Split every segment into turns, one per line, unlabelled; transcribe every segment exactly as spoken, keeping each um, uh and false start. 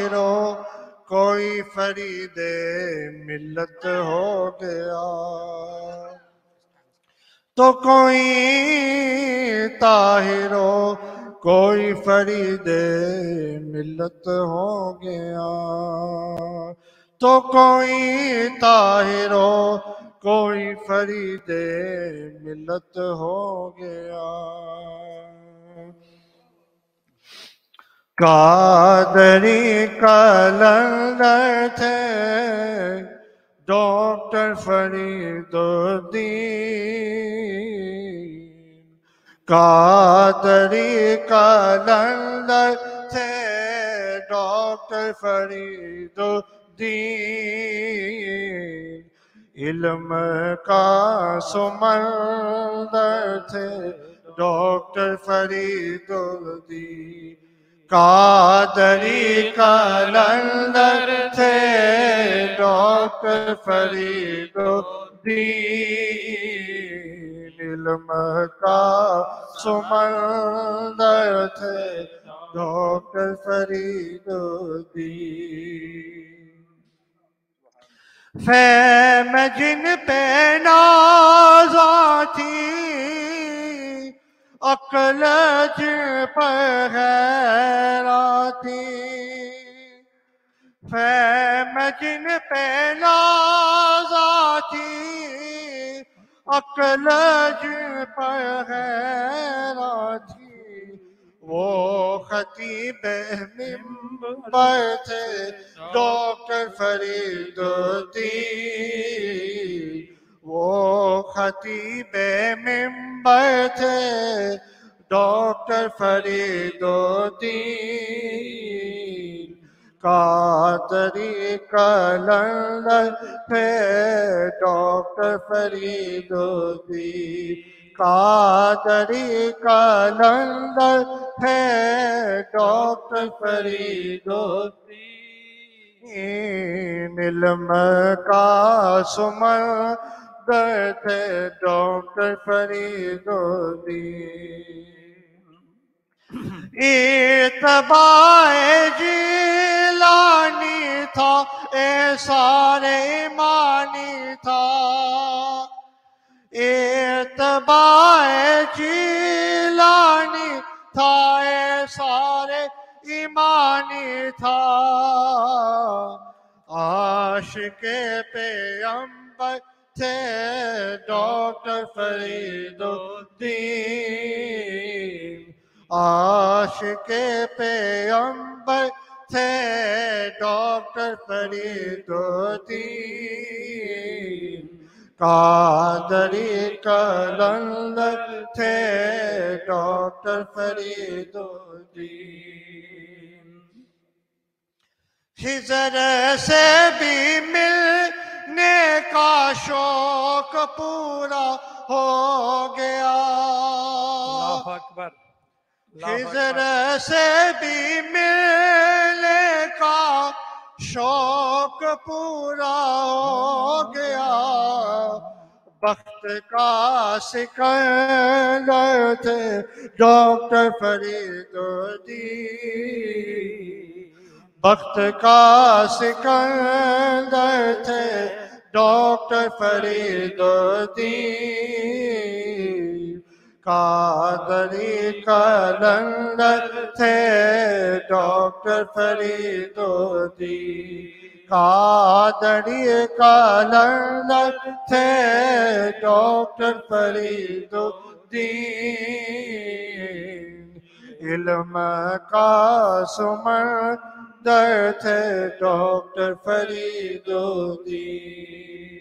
طاہرو کوئی فرید ملت ہو گیا، تو کوئی طاہرو کوئی فرید ملت ہو گیا، تو کوئی طاہرو کوئی فرید ملت ہو گیا۔ قادری قلندر تھے ڈاکٹر فرید الدین، قادری قلندر تھے ڈاکٹر فرید الدین، علم کا سمندر تھے ڈاکٹر فرید الدین، قادری قلندر تھے ڈاکٹر فرید الدین، علم کا سمندر تھے ڈاکٹر فرید الدین، فہم جن پہ ناز آتی عقل جن پر غیر آتی، فہم جن پہ ناز آتی عقل جن پر غیر آتی، وہ خطیب منبر تھے ڈاکٹر فرید الدین، وہ خطیب منبر تھے ڈاکٹر فرید الدین، قادری قلندر تھے ڈاکٹر فرید الدین، قادری قلندر تھے ڈاکٹر فرید الدین، علم کا سمندر تھے ڈاکٹر فرید الدین، اتباع جیلانی تھا احسان ایمانی تھا، اتباع جیلانی تھا احسان ایمانی تھا، عاشق پیغمبر تھے ڈاکٹر فرید الدین، عاشق پیغمبر تھے ڈاکٹر فرید الدین، قادری قلندر تھے ڈاکٹر فرید الدین، خضر سے بھی ملنے کا شوق پورا ہو گیا،
اللہ اکبر،
خضر سے بھی ملنے کا شوق پورا ہو گیا، بخت کا سکندر تھے ڈاکٹر فرید الدین، بخت کا سکندر تھے ڈاکٹر فرید الدین، قادری قلندر تھے ڈاکٹر فرید الدین، قادری قلندر تھے ڈاکٹر فرید الدین، علم کا سمندر تھے ڈاکٹر فرید الدین،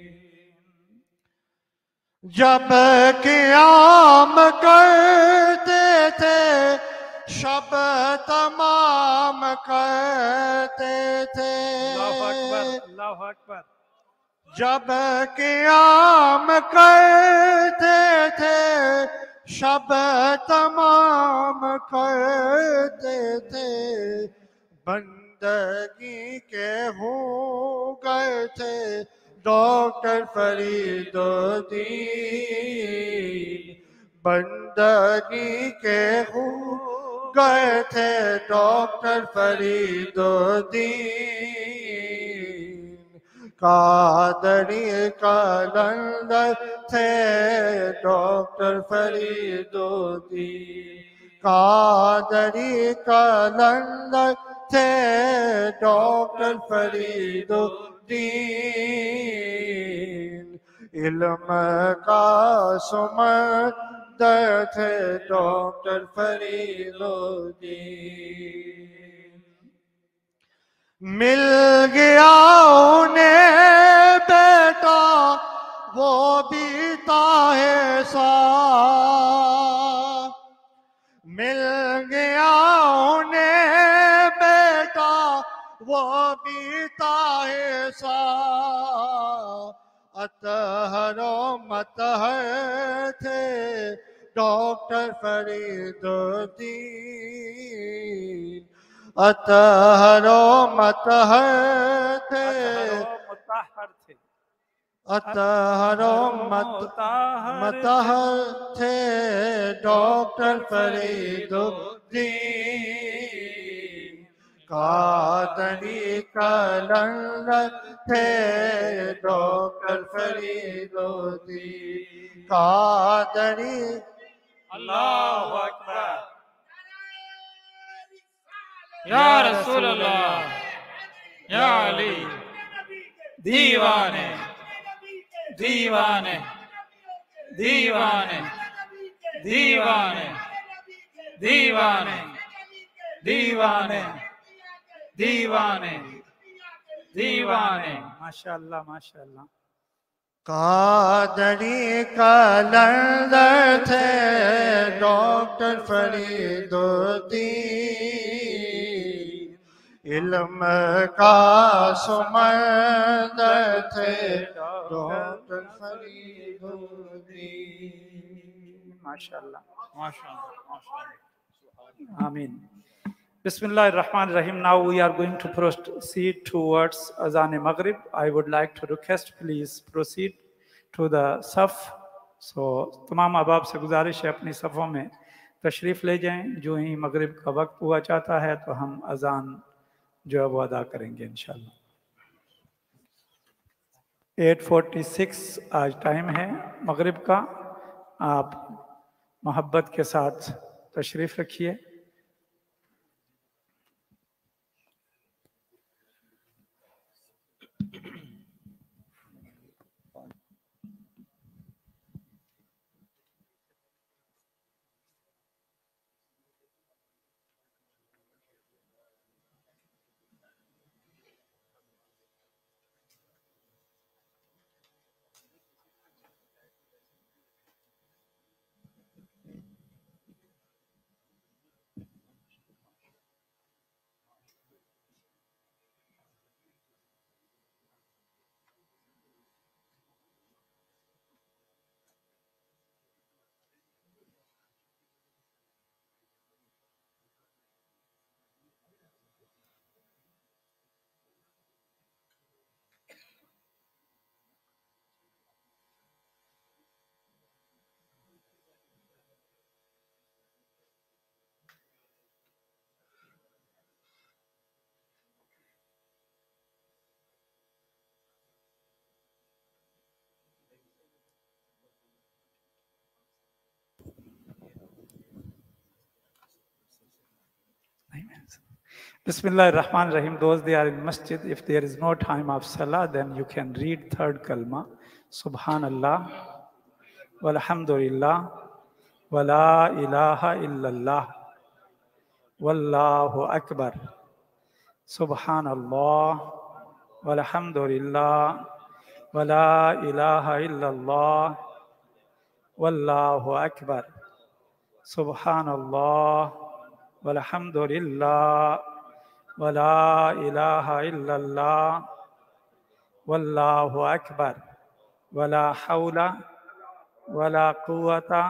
جب قیام کرتے تھے شب تمام کرتے تھے،
اللہ اکبر، اللہ اکبر،
جب قیام کرتے تھے شب تمام کرتے تھے، بندگی کے ہو گئے تھے ڈاکٹر فرید الدین، بندگی کے ہو گئے تھے ڈاکٹر فرید الدین، قادری قلندر تھے ڈاکٹر فرید الدین، قادری قلندر تھے ڈاکٹر فرید الدین، علم کا سمندر تھے ڈاکٹر فرید الدین، مل گیا انہیں بیٹا وہ بھی تاہے ساتھ، مل گیا انہیں بیٹا وہ بھی تاہے ساتھ، اطہر و مطہر تھے ڈاکٹر فرید الدین، اطہر و مطہر تھے،
مطہر تھے،
اطہر و مطہر تھے ڈاکٹر فرید الدین، قادری قلندر تھے ڈاکٹر فرید الدین، قادری
اللہ اکبر، یا رسول اللہ، یا علی، دیوانے دیوانے دیوانے دیوانے دیوانے دیوانے دیوانے دیوانے، ماشاءاللہ ماشاءاللہ،
قادری قلندر تھے ڈاکٹر فرید الدین، علم کا سمندر تھے ڈاکٹر فرید الدین،
ماشاءاللہ ماشاءاللہ ماشاءاللہ، آمین۔ بسم اللہ الرحمن الرحیم. Now we are going to proceed towards Azan Maghrib. I would like to request please proceed to the Saf. So تمام احباب سے گزارش ہے اپنی صفوں میں تشریف لے جائیں، جو ہی مغرب کا وقت ہوا چاہتا ہے تو ہم اذان جو ہے وہ ادا کریں گے انشاءاللہ۔ ایٹ فورٹی سکس آج ٹائم ہے مغرب کا، آپ محبت کے ساتھ تشریف رکھیے۔ Bismillah ar-Rahman ar-Rahim. Those they are in masjid, if there is no time of salah, then you can read third kalma. Subhanallah, walhamdulillah, wa la ilaha illallah, wallahu akbar. Subhanallah, walhamdulillah, wa la ilaha illallah, wallahu akbar. Subhanallah, walhamdulillah, wa la ilaha illallah, wallahu akbar. Wa la hawla wa la quwwata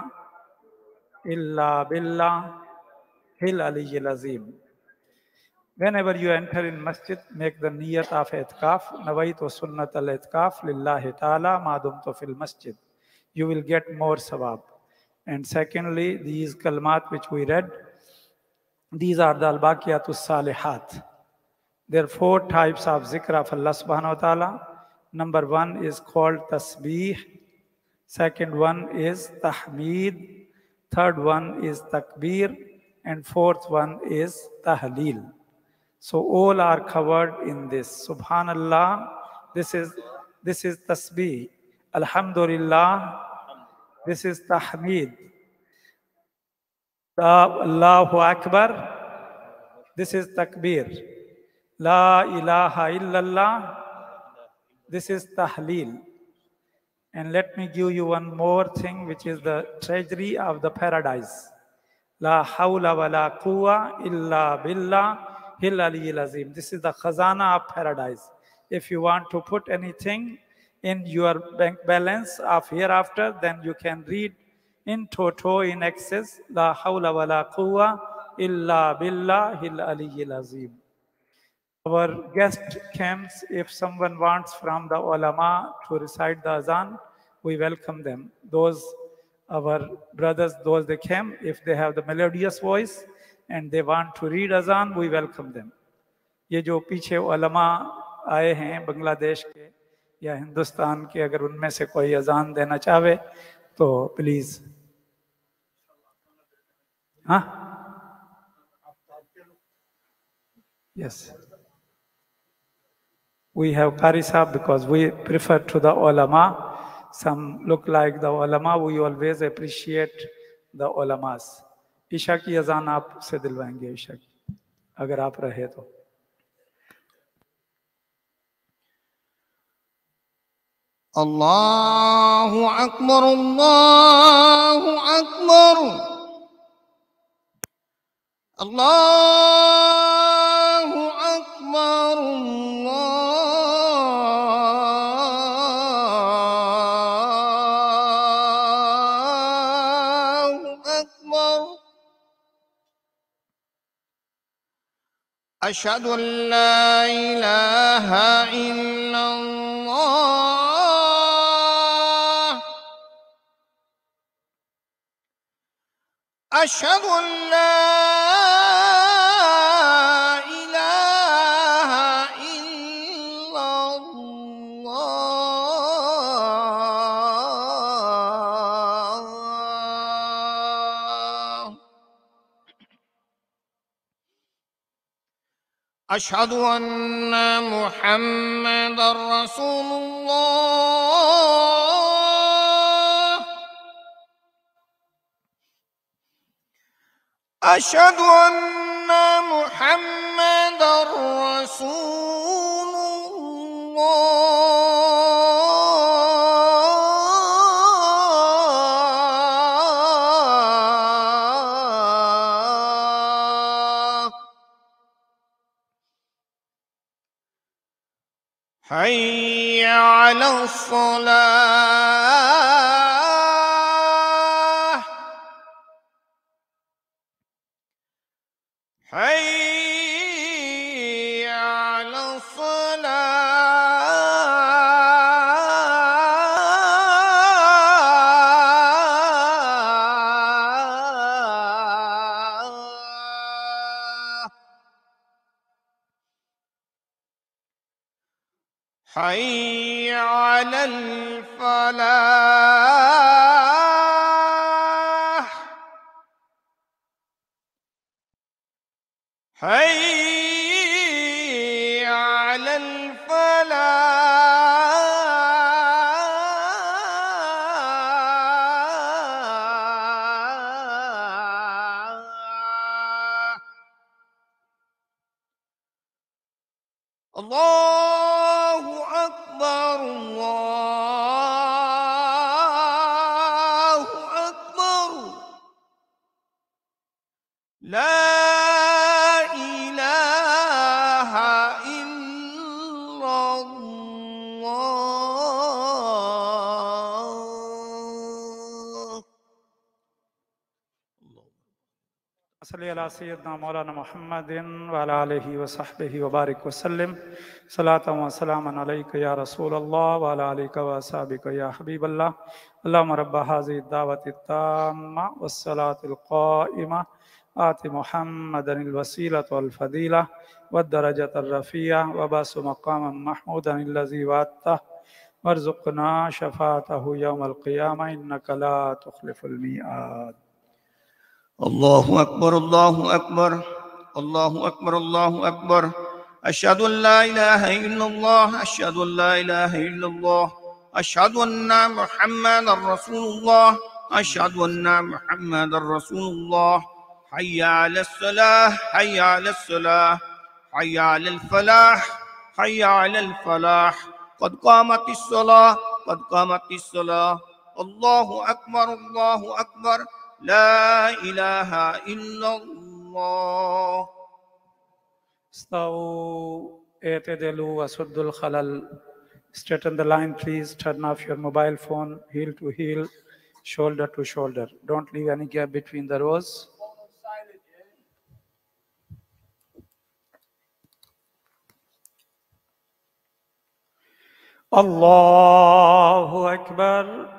illa billah hil aliyyil azim. Whenever you enter in masjid, make the niyat of itikaf. Nawaitu sunnat al-itikaf lillahi ta'ala ma dumtu fil masjid. You will get more sawab. And secondly, these kalmat which we read, These are the al-baqiyatus salihat. There are four types of zikr of Allah subhanahu wa ta'ala. Number one is called tasbih. Second one is tahmeed. Third one is takbir. And fourth one is tahleel. So all are covered in this. Subhanallah, this is, this is tasbih. Alhamdulillah, this is tahmeed. Allahu Akbar, this is takbir. La ilaha illallah, this is tahleel. And let me give you one more thing, which is the treasury of the paradise. La hawla wa la quwwa illa billah hil aliyyil azim. This is the khazana of paradise. If you want to put anything in your bank balance of hereafter, then you can read in toto, in excess, La hawla wa la quwwa illa billah hil aliyyil azim. Our guest camps, if someone wants from the ulama to recite the azan, we welcome them. Those, our brothers, those they came, if they have the melodious voice and they want to read azan, we welcome them. ये जो पीछे ulama आए हैं बांग्लादेश के या हिंदुस्तान के, अगर उनमें से कोई अजान देना चाहे तो प्लीज. हाँ, yes. We have Qari Sahib because we prefer to the ulama. Some look like the ulama. We always appreciate the ulamas. Isha की अजान आप से दिलवाएंगे ईशा की, अगर आप रहे तो.
Allahu Akbar, Allahu Akbar, Allahu Akbar, Allahu Akbar. Ashhadu an la ilaha illallah. أشهد أن لا إله إلا الله. أشهد أن محمدًا رسول الله. أشهد أن محمدًا رسول الله. حي على الصلاة. حي على الصلاة. حي على الفلاح. حي على الفلاح. الله أكبر، الله أكبر. لا
सल्ली अला सय्यदना मौलाना मुहम्मदिन व अला आलिहि व सहबिहि व बारिक व सल्लिम सलातन व सलामन अलैका या रसूलल्लाह व अला आलिका व असहाबिका या हबीबल्लाह अल्लाहुम्मा रब्ब हाज़िहि दावति ताम्मा वस्सलातिल क़ाइमा آت محمدا الوسيلة والفضيلة والدرجة الرفيعة وبعث مقاما محمودا الذي وعدته وارزقنا شفاعته يوم القيامة إنك لا تخلف الميعاد.
الله أكبر الله أكبر الله أكبر الله أكبر. أشهد أن لا إله إلا الله أشهد أن لا إله إلا الله أشهد أن محمدا رسول الله أشهد أن محمدا رسول الله. حي على الصلاة حي على الصلاة حي على الفلاح حي على الفلاح. قد قامت الصلاة قد قامت الصلاة. الله أكبر الله أكبر. لا إله إلا الله.
استووا اعتدلوا وسدوا الخلل. Straighten the line, please. Turn off your mobile phone, heel to heel, shoulder to shoulder. Don't leave any gap between the rows. Allahu Akbar.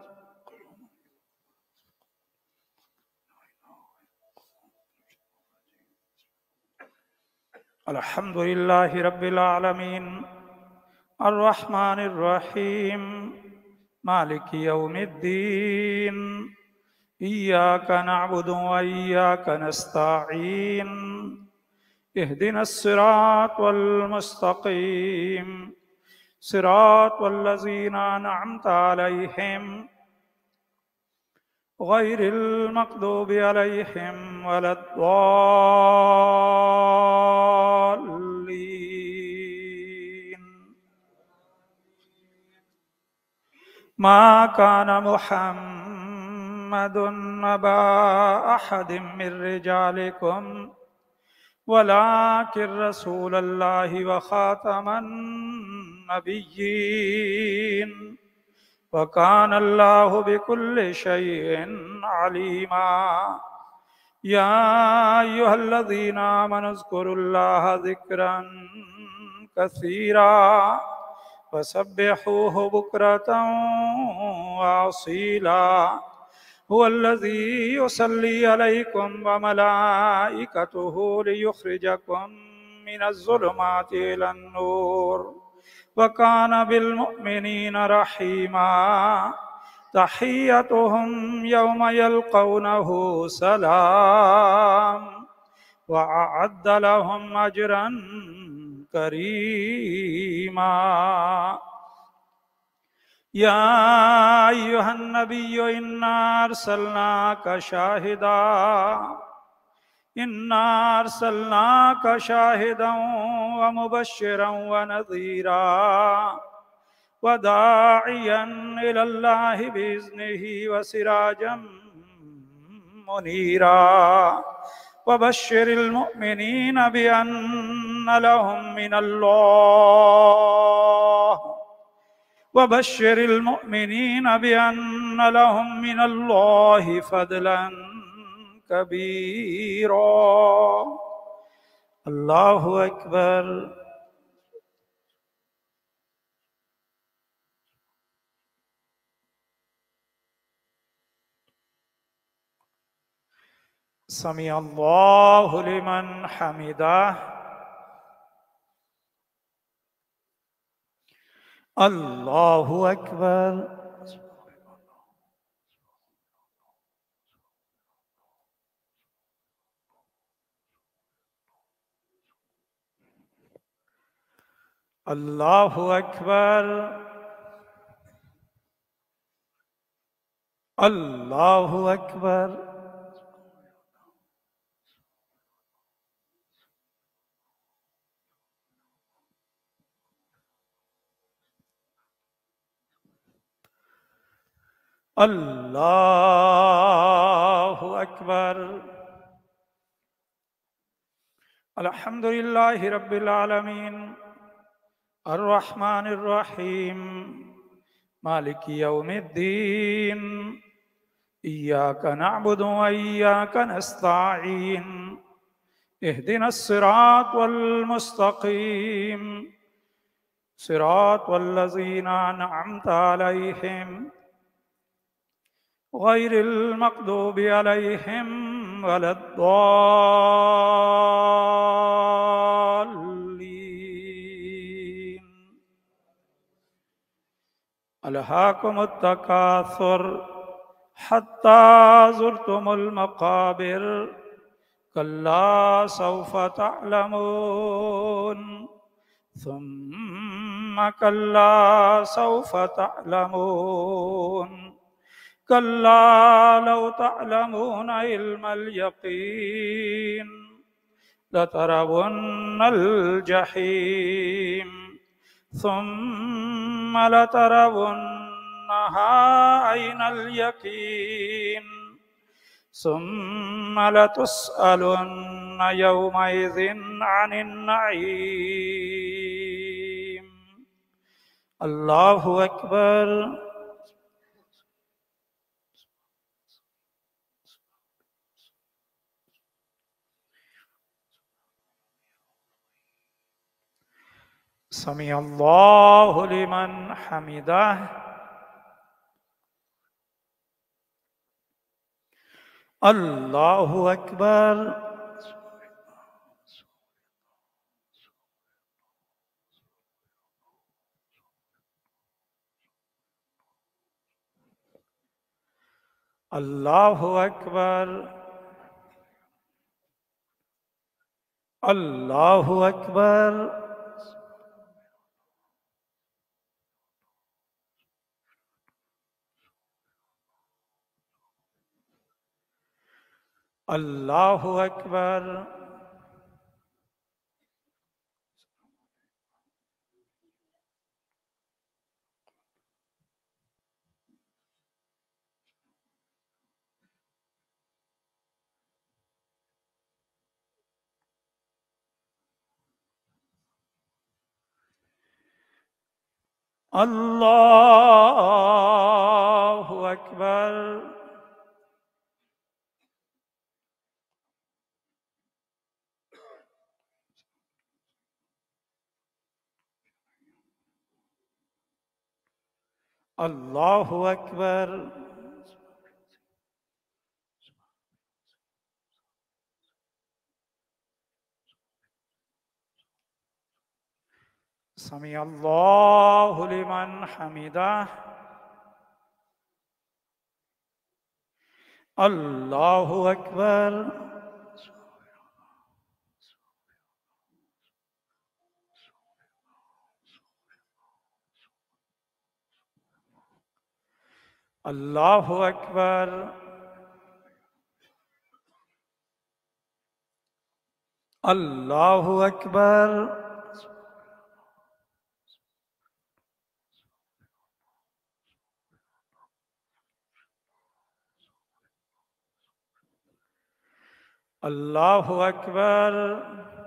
Alhamdulillahi Rabbil Alameen. الرحمن الرحيم مالك يوم الدين إياك نعبد وإياك نستعين اهدنا الصراط المستقيم صراط الذين أنعمت عليهم غير المغضوب عليهم ولا الضالين. ما كان محمد أبا أحد من رجالكم ولكن رسول الله وخاتم النبيين وكان الله بكل شيء عليما. يا أيها الذين آمنوا اذكروا الله ذكرا كثيرا وسبحوه بكرة وأصيلا. هو الذي يصلي عليكم وملائكته ليخرجكم من الظلمات إلى النور وكان بالمؤمنين رحيما. تحيتهم يوم يلقونه سلام وأعد لهم أجرا كريما. يا أيها النبي إنا أرسلناك شاهدا إنا أرسلناك شاهدا ومبشرا ونذيرا وداعيا إلى الله بإذنه وسراجا منيرا. وبشر المؤمنين بأن لهم من الله وبشر المؤمنين بأن لهم من الله فضلا كبيرا. الله أكبر. سمع الله لمن حمده. الله أكبر. الله أكبر. الله أكبر. الله أكبر. الحمد لله رب العالمين الرحمن الرحيم مالك يوم الدين إياك نعبد وإياك نستعين اهدنا الصراط المستقيم صراط الذين أنعمت عليهم غير المغضوب عليهم ولا الضالين. ألهاكم التكاثر حتى زرتم المقابر كلا سوف تعلمون ثم كلا سوف تعلمون كلا لو تعلمون علم اليقين لترون الجحيم ثم لترونها عين اليقين ثم لتسألن يومئذ عن النعيم. الله أكبر. سمع الله لمن حمده. الله أكبر. الله أكبر. الله أكبر. الله أكبر. الله أكبر. الله أكبر. سمع الله لمن حمده. الله أكبر. الله أكبر. الله أكبر. الله أكبر.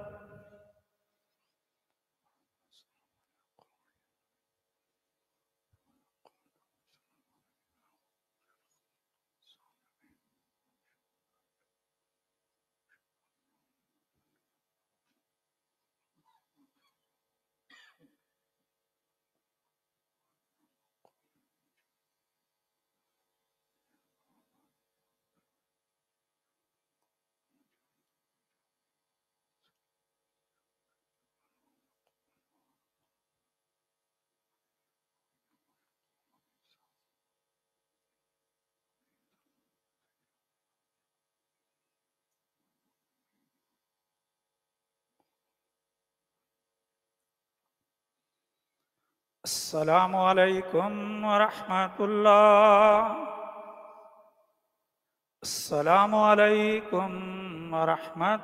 السلام عليكم ورحمة الله. السلام عليكم ورحمة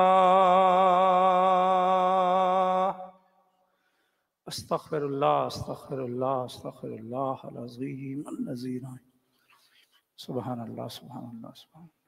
الله. استغفر الله استغفر الله استغفر الله العظيم الذي لا سبحان الله سبحان الله سبحان الله.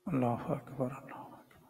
اللہ اکبر اللہ اکبر.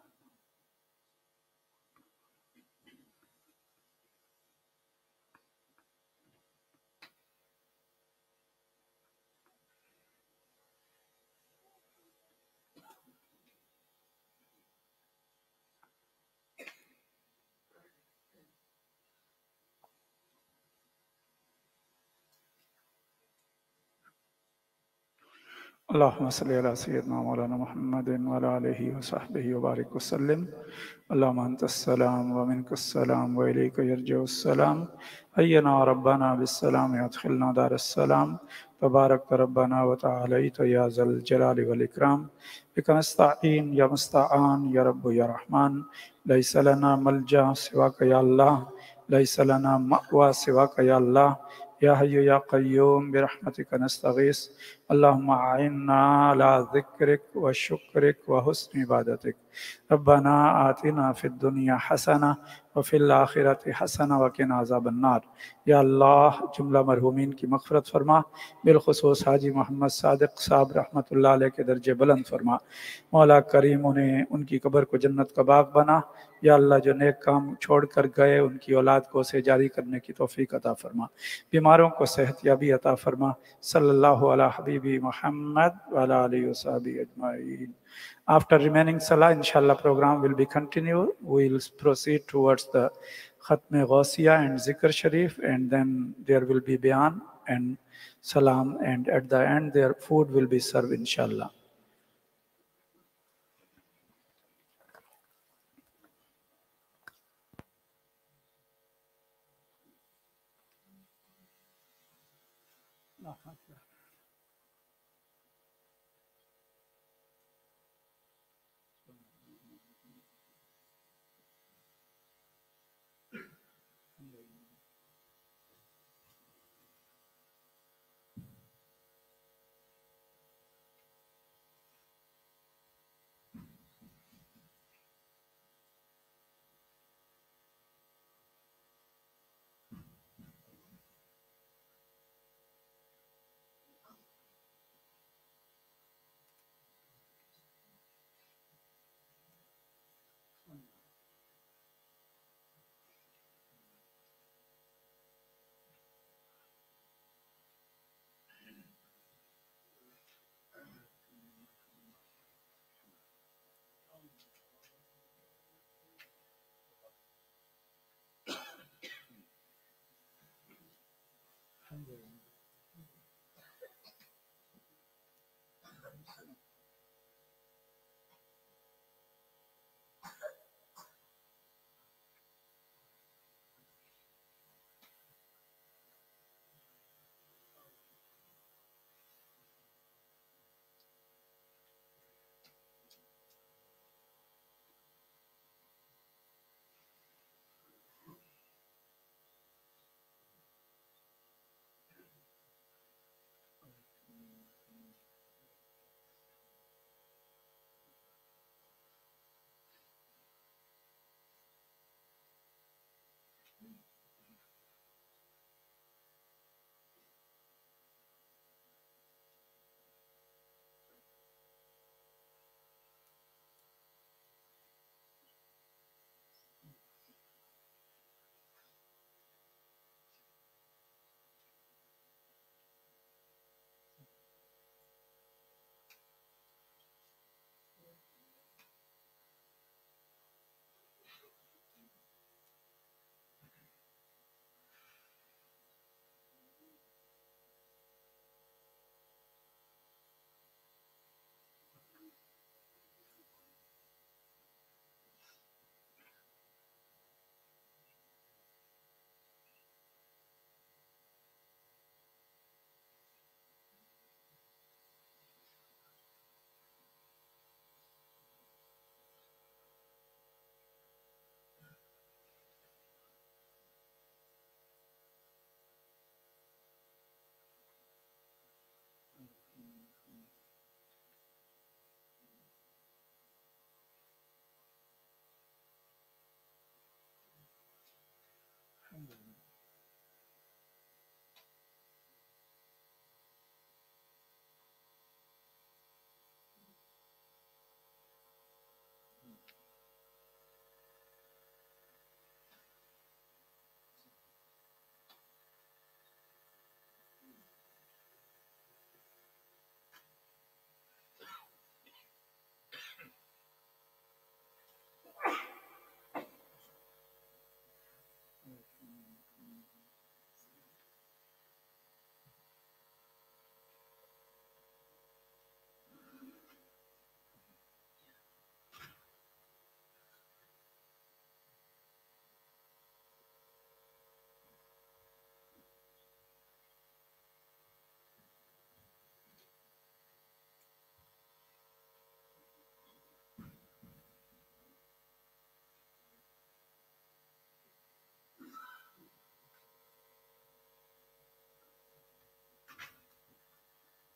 اللهم صل على سيدنا مولانا محمد وعلى آله وصحبه وبارك وسلم. اللهم أنت السلام ومنك السلام وإليك يرجع السلام. حينا ربنا بالسلام أدخلنا دار السلام. تبارك ربنا وتعاليت يا ذا الجلال والإكرام. بك نستعين يا مستعان يا رب يا رحمن. ليس لنا ملجأ سواك يا الله، ليس لنا مأوى سواك يا الله. يا حي يا قيوم برحمتك نستغيث. اللهم أعنا على ذكرك وشكرك وحسن عبادتك. ربنا آتنا في الدنيا حسنة وفي الآخرة حسنة وقنا عذاب النار. یا اللہ جملہ مرحومین کی مغفرت فرما، بالخصوص حاجی محمد صادق صاحب رحمۃ اللہ علیہ کے درجے بلند فرما. مولا کریم انہیں ان کی قبر کو جنت کا باغ بنا. یا اللہ جو نیک کام چھوڑ کر گئے ان کی اولاد کو اسے جاری کرنے کی توفیق عطا فرما. بیماروں کو صحت یابی عطا فرما. صلی اللہ علی حبیبی محمد وعلی آلہ وصحبہ اجمعین. After remaining salah, inshallah program will be continued. We will proceed towards the Khatm Ghausiyah and Zikr Sharif, and then there will be Bayan and Salam, and at the end their food will be served inshallah.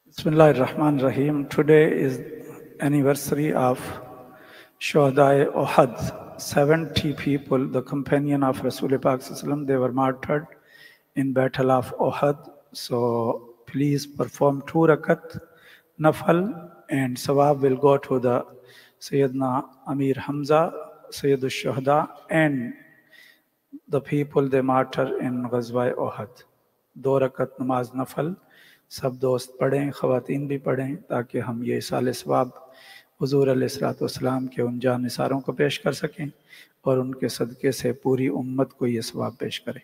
Bismillah ar-Rahman ar-Rahim. Today is anniversary of Shuhada Uhud. seventy people, the companion of Rasul Pak Sallam, they were martyred in Battle of Uhud. So please perform two rakat nafal and sawab will go to the Sayyidina Amir Hamza, Sayyid al-Shuhada and the people they martyr in Ghazwa Uhud. دو رکعت نماز نفل سب دوست پڑھیں، خواتین بھی پڑھیں تاکہ ہم یہ سال ثواب حضور علیہ الصلوۃ والسلام کے ان جان نثاروں کو پیش کر سکیں اور ان کے صدقے سے پوری امت کو یہ ثواب پیش کریں۔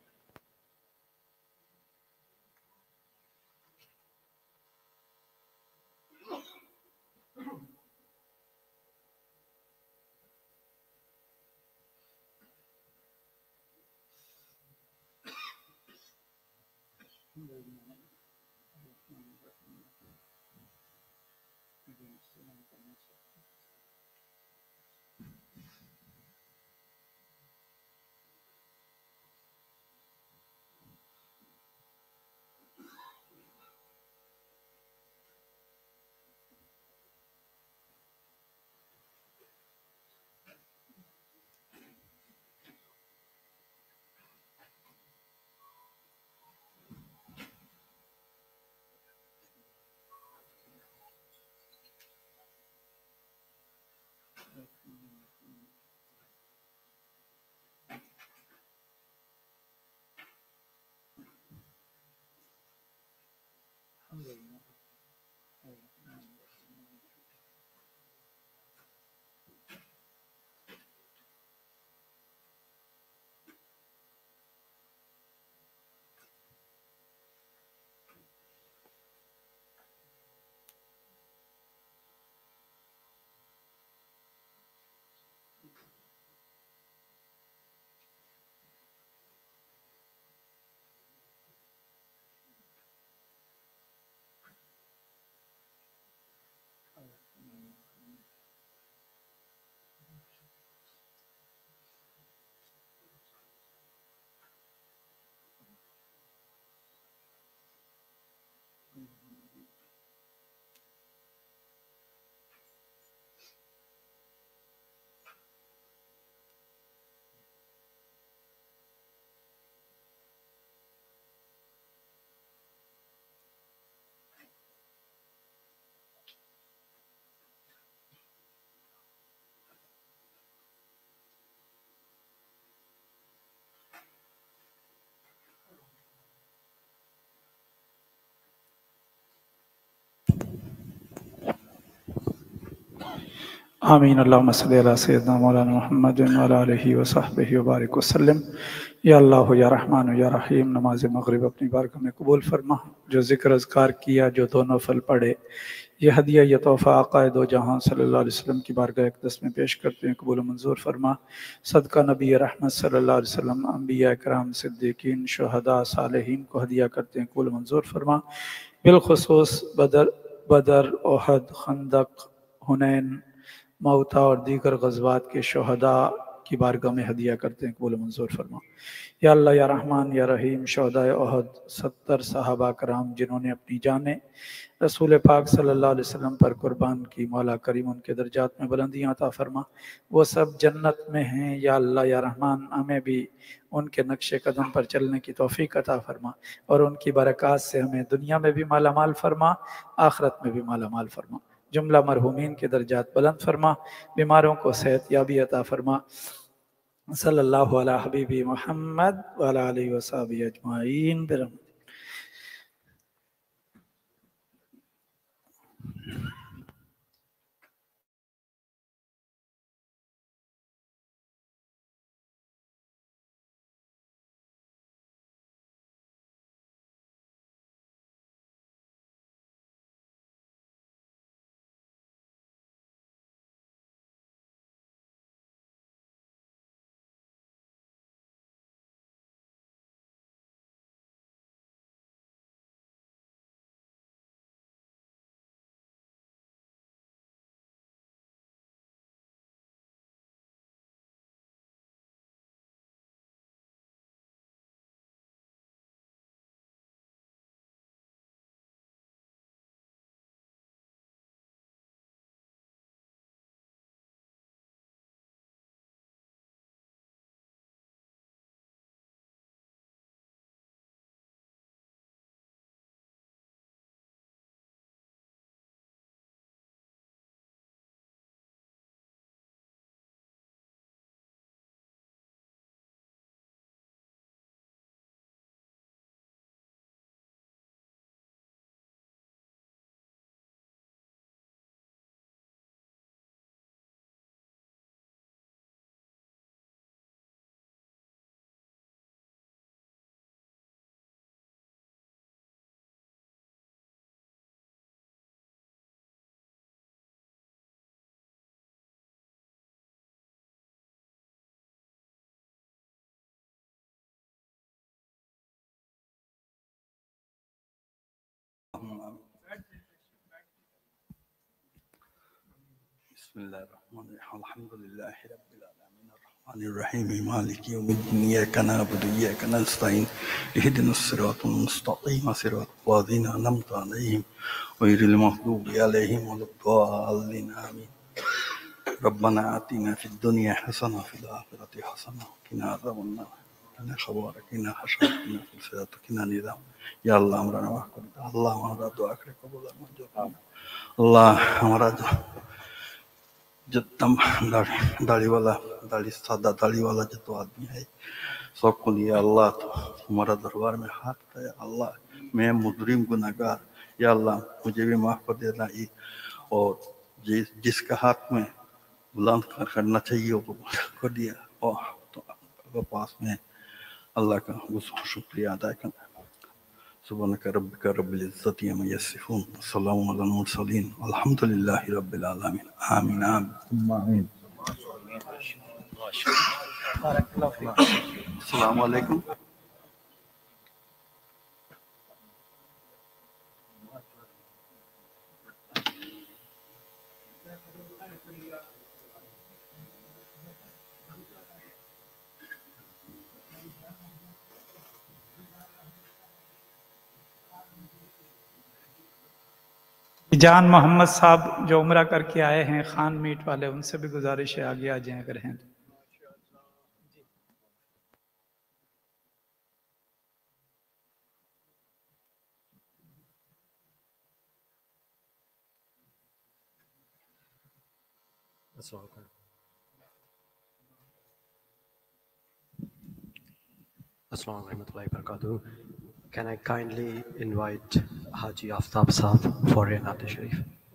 آمین اللہم صلی علی سیدنا مولانا محمد وعلی آلہ وصحبہ وبارک وسلم۔ یا اللہ یا رحمان یا رحیم، نماز مغرب اپنی بارگاہ میں قبول فرما۔ جو ذکر اذکار کیا، جو دو نفل پڑھے، یہ ہدیہ یہ تحفہ آقا دو جہاں صلی اللہ علیہ وسلم کی بارگاہ اقدس میں پیش کرتے ہیں، قبول و منظور فرما۔ صدقہ نبی رحمت صلی اللہ علیہ وسلم، انبیاء کرام، صدیقین، شہداء، صالحین کو ہدیہ کرتے ہیں، قبول و منظور فرما۔ بالخصوص بدر بدر احد، خندق، حنین، موتا اور دیگر غزوات کے شہداء کی بارگاہ میں ہدیہ کرتے ہیں، قبول و منظور فرما۔ یا اللہ یا رحمان یا رحیم، شہداء احد ستر صحابہ کرام جنہوں نے اپنی جانیں رسول پاک صلی اللہ علیہ وسلم پر قربان کی، مولا کریم ان کے درجات میں بلندیاں عطا فرما۔ وہ سب جنت میں ہیں، یا اللہ یا رحمان ہمیں بھی ان کے نقش قدم پر چلنے کی توفیق عطا فرما اور ان کی برکات سے ہمیں دنیا میں بھی مالا مال فرما، آخرت میں بھی مالا مال فرما۔ جملہ مرحومین کے درجات بلند فرما، بیماروں کو صحت یابی عطا فرما۔ صلی اللہ علی حبیبی محمد وعلی آلہ وصحبہ اجمعین برحمتک۔
بسم الله الرحمن الرحيم الحمد لله رب العالمين الرحمن الرحيم مالك يوم الدين إياك نعبد وإياك نستعين اهدنا الصراط المستقيم صراط الذين أنعمت عليهم غير المغضوب عليهم ولا الضالين آمين ربنا آتنا في الدنيا حسنة وفي الآخرة حسنة وقنا عذاب النار قنا خبارك قنا حشرك قنا فلسطة قنا نظام یا اللہ ہمارا نواز کر دے اللہ ہمارا دعا کرے قبول منظور اللہ ہمارا جتم داڑھی داڑھی والا داڑھی سادہ داڑھی والا جتو آدمی ہے سب کو لیا اللہ تو ہمارا دربار میں ہاتھ ہے اللہ میں مجرم گناہگار یا اللہ مجھے بھی معاف کر دینا اور جس جس کا ہاتھ میں بلند کرنا چاہیے وہ کر دیا اور تو پاس میں اللہ کا شکریہ ادا کرنا سبحانك ربك رب العزة عما يصفون والسلام على المرسلين والحمد لله رب العالمين آمين آمين السلام علیکم
جان محمد صاحب جو عمرہ کر کے آئے ہیں خان میٹ والے ان سے بھی گزارش ہے آگے آ جائیں اگر ہیں
Assalamu alaikum warahmatullahi wabarakatuh. Can I kindly invite Haji Aftab Sahab for a Naat Sharif?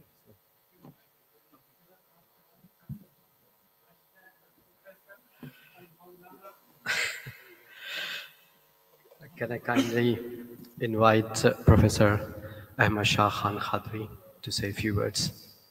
Can I kindly invite Professor Ahmad Shah Khan Khadri to say a few words?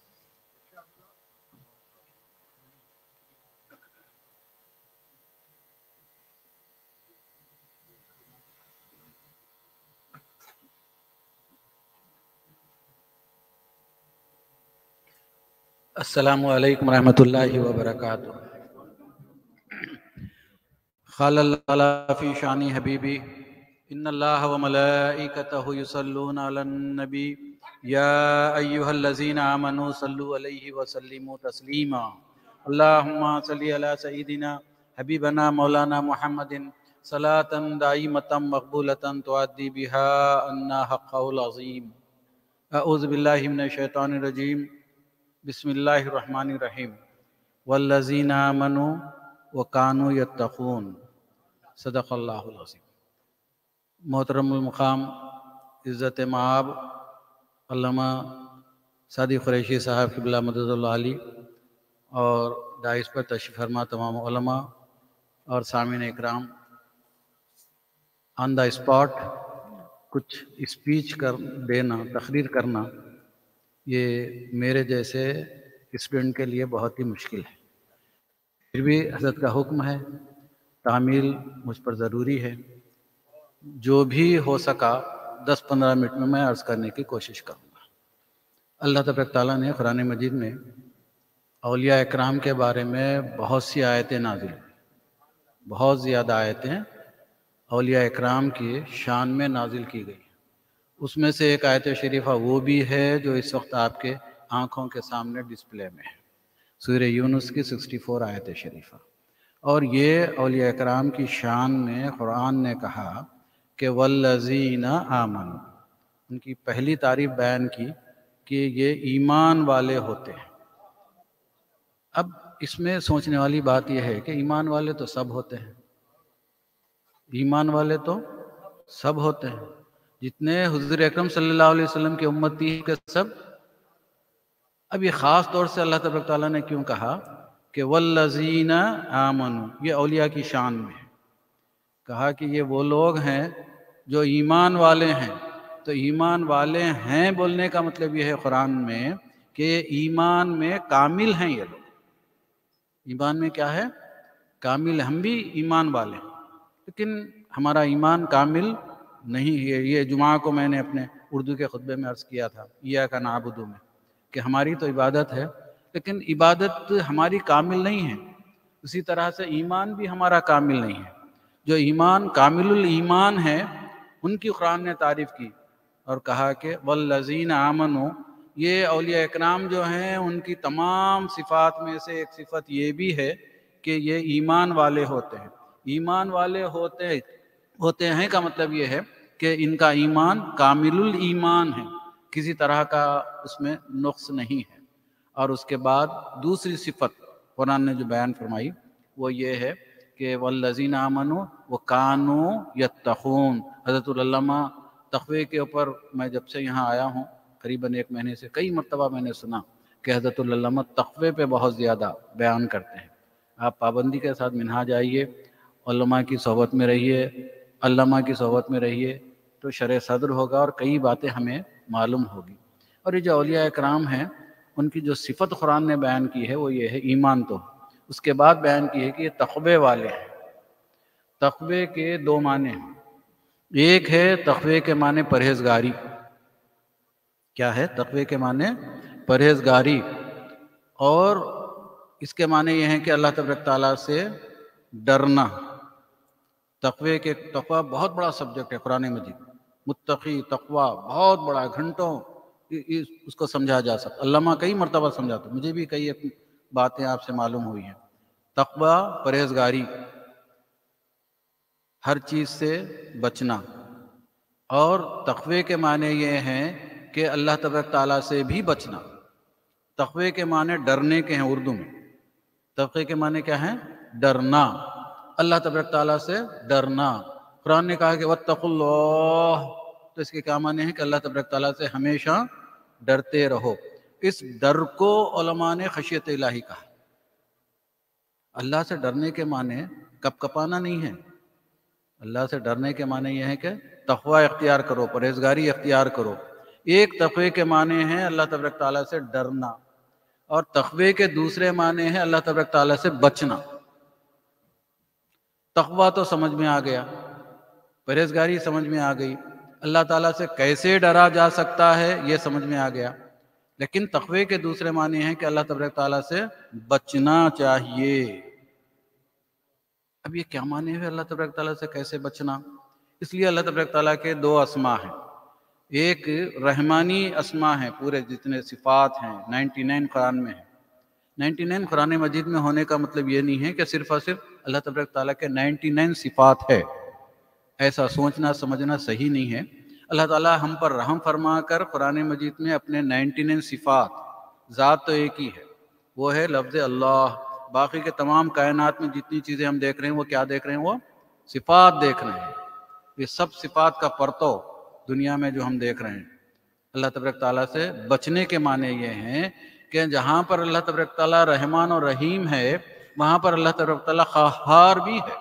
السلام علیکم ورحمۃ اللہ وبرکاتہ. قال اللہ فی شان حبیبی ان اللہ وملائکتہ یصلون علی النبی یا ایہا الذین آمنوا صلوا علیہ وسلموا تسلیما. اللہم صلی علی سیدنا حبیبنا مولانا محمد صلاۃ دائمۃ مقبولۃ تعدی بہا عنا حقہ العظیم. اعوذ باللہ من الشیطان الرجیم. بسم اللہ الرحمن الرحیم. والذین آمنوا وکانوا یتقون. صدق اللہ العظیم. محترم المقام عزت مآب علامہ سعدی قریشی صاحب قبلہ مدد اللہ علی اور دائس پر تشریف فرما تمام علماء اور سامعین اکرام، آن دا اسپاٹ کچھ اسپیچ کر دینا، تقریر کرنا، یہ میرے جیسے اسٹوڈنٹ کے لیے بہت ہی مشکل ہے. پھر بھی حضرت کا حکم ہے، تعمیل مجھ پر ضروری ہے. جو بھی ہو سکا دس پندرہ منٹ میں میں عرض کرنے کی کوشش کروں گا. اللہ تبارک تعالیٰ نے قرآن مجید میں اولیاء اکرام کے بارے میں بہت سی آیتیں نازل کی، بہت زیادہ آیتیں اولیاء اکرام کی شان میں نازل کی گئی. اس میں سے ایک آیت شریفہ وہ بھی ہے جو اس وقت آپ کے آنکھوں کے سامنے ڈسپلے میں ہے، سورہ یونس کی سکسٹی فور آیت شریفہ. اور یہ اولیاء اکرام کی شان میں قرآن نے کہا کہ والذین آمنوا، ان کی پہلی تعریف بیان کی کہ یہ ایمان والے ہوتے ہیں. اب اس میں سوچنے والی بات یہ ہے کہ ایمان والے تو سب ہوتے ہیں، ایمان والے تو سب ہوتے ہیں، جتنے حضور اکرم صلی اللہ علیہ وسلم کے امتی کے سب. اب یہ خاص طور سے اللہ تبارک تعالیٰ نے کیوں کہا کہ والذین آمنوا، یہ اولیاء کی شان میں ہے. کہا کہ یہ وہ لوگ ہیں جو ایمان والے ہیں. تو ایمان والے ہیں بولنے کا مطلب یہ ہے قرآن میں کہ ایمان میں کامل ہیں. یہ لوگ ایمان میں کیا ہے؟ کامل. ہم بھی ایمان والے ہیں لیکن ہمارا ایمان کامل نہیں ہے. یہ جمعہ کو میں نے اپنے اردو کے خطبے میں عرض کیا تھا ایاک نعبد میں کہ ہماری تو عبادت ہے لیکن عبادت ہماری کامل نہیں ہے، اسی طرح سے ایمان بھی ہمارا کامل نہیں ہے۔ جو ایمان کامل الایمان ہے ان کی قرآن نے تعریف کی اور کہا کہ والذین آمنوا، یہ اولیاء اکرام جو ہیں ان کی تمام صفات میں سے ایک صفت یہ بھی ہے کہ یہ ایمان والے ہوتے ہیں۔ ایمان والے ہوتے ہوتے ہیں کا مطلب یہ ہے کہ ان کا ایمان کامل الایمان ہے، کسی طرح کا اس میں نقص نہیں ہے۔ اور اس کے بعد دوسری صفت قرآن نے جو بیان فرمائی وہ یہ ہے کہ والذین آمنوا وکانوا یتقون۔ حضرت العلامہ تقوی کے اوپر میں جب سے یہاں آیا ہوں قریباً ایک مہینے سے کئی مرتبہ میں نے سنا کہ حضرت العلامہ تقوی پہ بہت زیادہ بیان کرتے ہیں۔ آپ پابندی کے ساتھ منہاج آئیے، علماء کی صحبت میں رہیے، علامہ کی صحبت میں رہیے تو شرح صدر ہوگا اور کئی باتیں ہمیں معلوم ہوگی۔ اور یہ جو اولیاء اکرام ہیں ان کی جو صفت قرآن نے بیان کی ہے وہ یہ ہے ایمان، تو اس کے بعد بیان کی ہے کہ یہ تقوی والے ہیں۔ تقوی کے دو معنی ہیں، ایک ہے تقوی کے معنی پرہیزگاری۔ کیا ہے تقوی کے معنی؟ پرہیزگاری۔ اور اس کے معنی یہ ہیں کہ اللہ تبارک تعالیٰ سے ڈرنا۔ تقوی کے تقوی بہت بڑا سبجیکٹ ہے قرآن مجید، متقی تقوی بہت بڑا، گھنٹوں اس کو سمجھا جا سکتا۔ علامہ کئی مرتبہ سمجھاتے، مجھے بھی کئی باتیں آپ سے معلوم ہوئی ہیں۔ تقوی پرہیزگاری، ہر چیز سے بچنا۔ اور تقوی کے معنی یہ ہیں کہ اللہ تبارک تعالیٰ سے بھی بچنا۔ تقوی کے معنی ڈرنے کے ہیں اردو میں۔ تقوی کے معنی کیا ہیں؟ ڈرنا، اللہ تبارک تعالیٰ سے ڈرنا۔ قرآن نے کہا کہ واتقوا اللہ، تو اس کے کیا معنی ہے کہ اللہ تبارک تعالیٰ سے ہمیشہ ڈرتے رہو۔ اس ڈر کو علماء نے خشیت الہی کہا۔ اللہ سے ڈرنے کے معنی کپ کپانا نہیں ہے، اللہ سے ڈرنے کے معنی یہ ہے کہ تقوی اختیار کرو، پرہیزگاری اختیار کرو۔ ایک تقوی کے معنی ہیں اللہ تبارک تعالیٰ سے ڈرنا، اور تقوی کے دوسرے معنی ہیں اللہ تبارک تعالیٰ سے بچنا۔ تقوی تو سمجھ میں آ گیا، پرہیزگاری سمجھ میں آ گئی، اللہ تعالیٰ سے کیسے ڈرا جا سکتا ہے یہ سمجھ میں آ گیا، لیکن تقوی کے دوسرے معنی ہیں کہ اللہ تبارک تعالیٰ سے بچنا چاہیے۔ اب یہ کیا معنی ہے اللہ تبارک تعالیٰ سے کیسے بچنا؟ اس لیے اللہ تبارک تعالیٰ کے دو اسما ہیں، ایک رحمانی اسما ہیں، پورے جتنے صفات ہیں نائنٹی نائن قرآن میں ہیں۔ نائنٹی نائن قرآن مجید میں ہونے کا مطلب یہ نہیں ہے کہ صرف اور صرف اللہ تبارک تعالیٰ کے نائنٹی نائن صفات ہے، ایسا سوچنا سمجھنا صحیح نہیں ہے۔ اللہ تعالیٰ ہم پر رحم فرما کر قرآن مجید میں اپنے نائنٹی نائن صفات، ذات تو ایک ہی ہے، وہ ہے لفظ اللہ۔ باقی کے تمام کائنات میں جتنی چیزیں ہم دیکھ رہے ہیں وہ کیا دیکھ رہے ہیں؟ وہ صفات دیکھ رہے ہیں۔ یہ سب صفات کا پرتو دنیا میں جو ہم دیکھ رہے ہیں۔ اللہ تبارک تعالیٰ سے بچنے کے معنی یہ ہیں کہ جہاں پر اللہ تبارک تعالیٰ رحمان اور رحیم ہے وہاں پر اللہ تبارک تعالیٰ قہار بھی ہے۔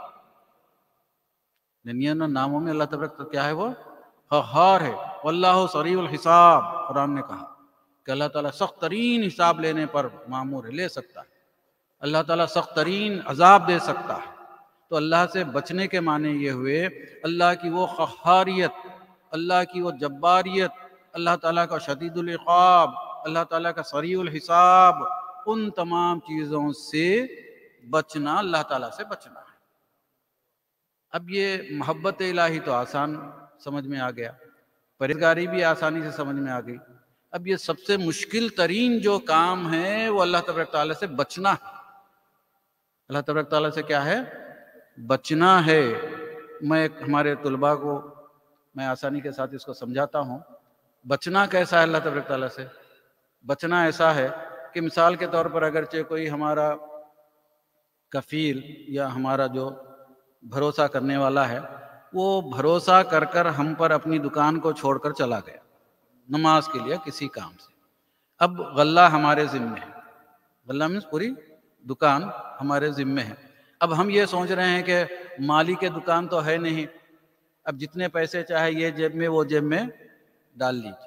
ننانوے ناموں میں اللہ تبارک تعالیٰ کیا ہے؟ وہ قہار ہے۔ واللہ سریع الحساب، قرآن نے کہا کہ اللہ تعالیٰ سخت ترین حساب لینے پر مامور ہے، لے سکتا ہے۔ اللہ تعالیٰ سخت ترین عذاب دے سکتا ہے۔ تو اللہ سے بچنے کے معنی یہ ہوئے اللہ کی وہ قہاریت، اللہ کی وہ جباریت، اللہ تعالیٰ کا شدید العقاب، اللہ تعالیٰ کا سریع الحساب، ان تمام چیزوں سے بچنا، اللہ تعالیٰ سے بچنا ہے۔ اب یہ محبت الہی تو آسان سمجھ میں آ گیا، پرہیزگاری بھی آسانی سے سمجھ میں آ گئی۔ اب یہ سب سے مشکل ترین جو کام ہے وہ اللہ تبارک تعالیٰ سے بچنا ہے۔ اللہ تبارک تعالیٰ سے کیا ہے؟ بچنا ہے۔ میں ہمارے طلباء کو میں آسانی کے ساتھ اس کو سمجھاتا ہوں، بچنا کیسا ہے اللہ تبارک تعالیٰ سے؟ بچنا ایسا ہے کہ مثال کے طور پر اگرچہ کوئی ہمارا کفیل یا ہمارا جو بھروسہ کرنے والا ہے وہ بھروسہ کر کر ہم پر اپنی دکان کو چھوڑ کر چلا گیا نماز کے لیے کسی کام سے، اب غلہ ہمارے ذمے ہے، غلہ مینس پوری دکان ہمارے ذمے ہے۔ اب ہم یہ سوچ رہے ہیں کہ مالی کے دکان تو ہے نہیں، اب جتنے پیسے چاہے یہ جیب میں وہ جیب میں ڈال لیجیے۔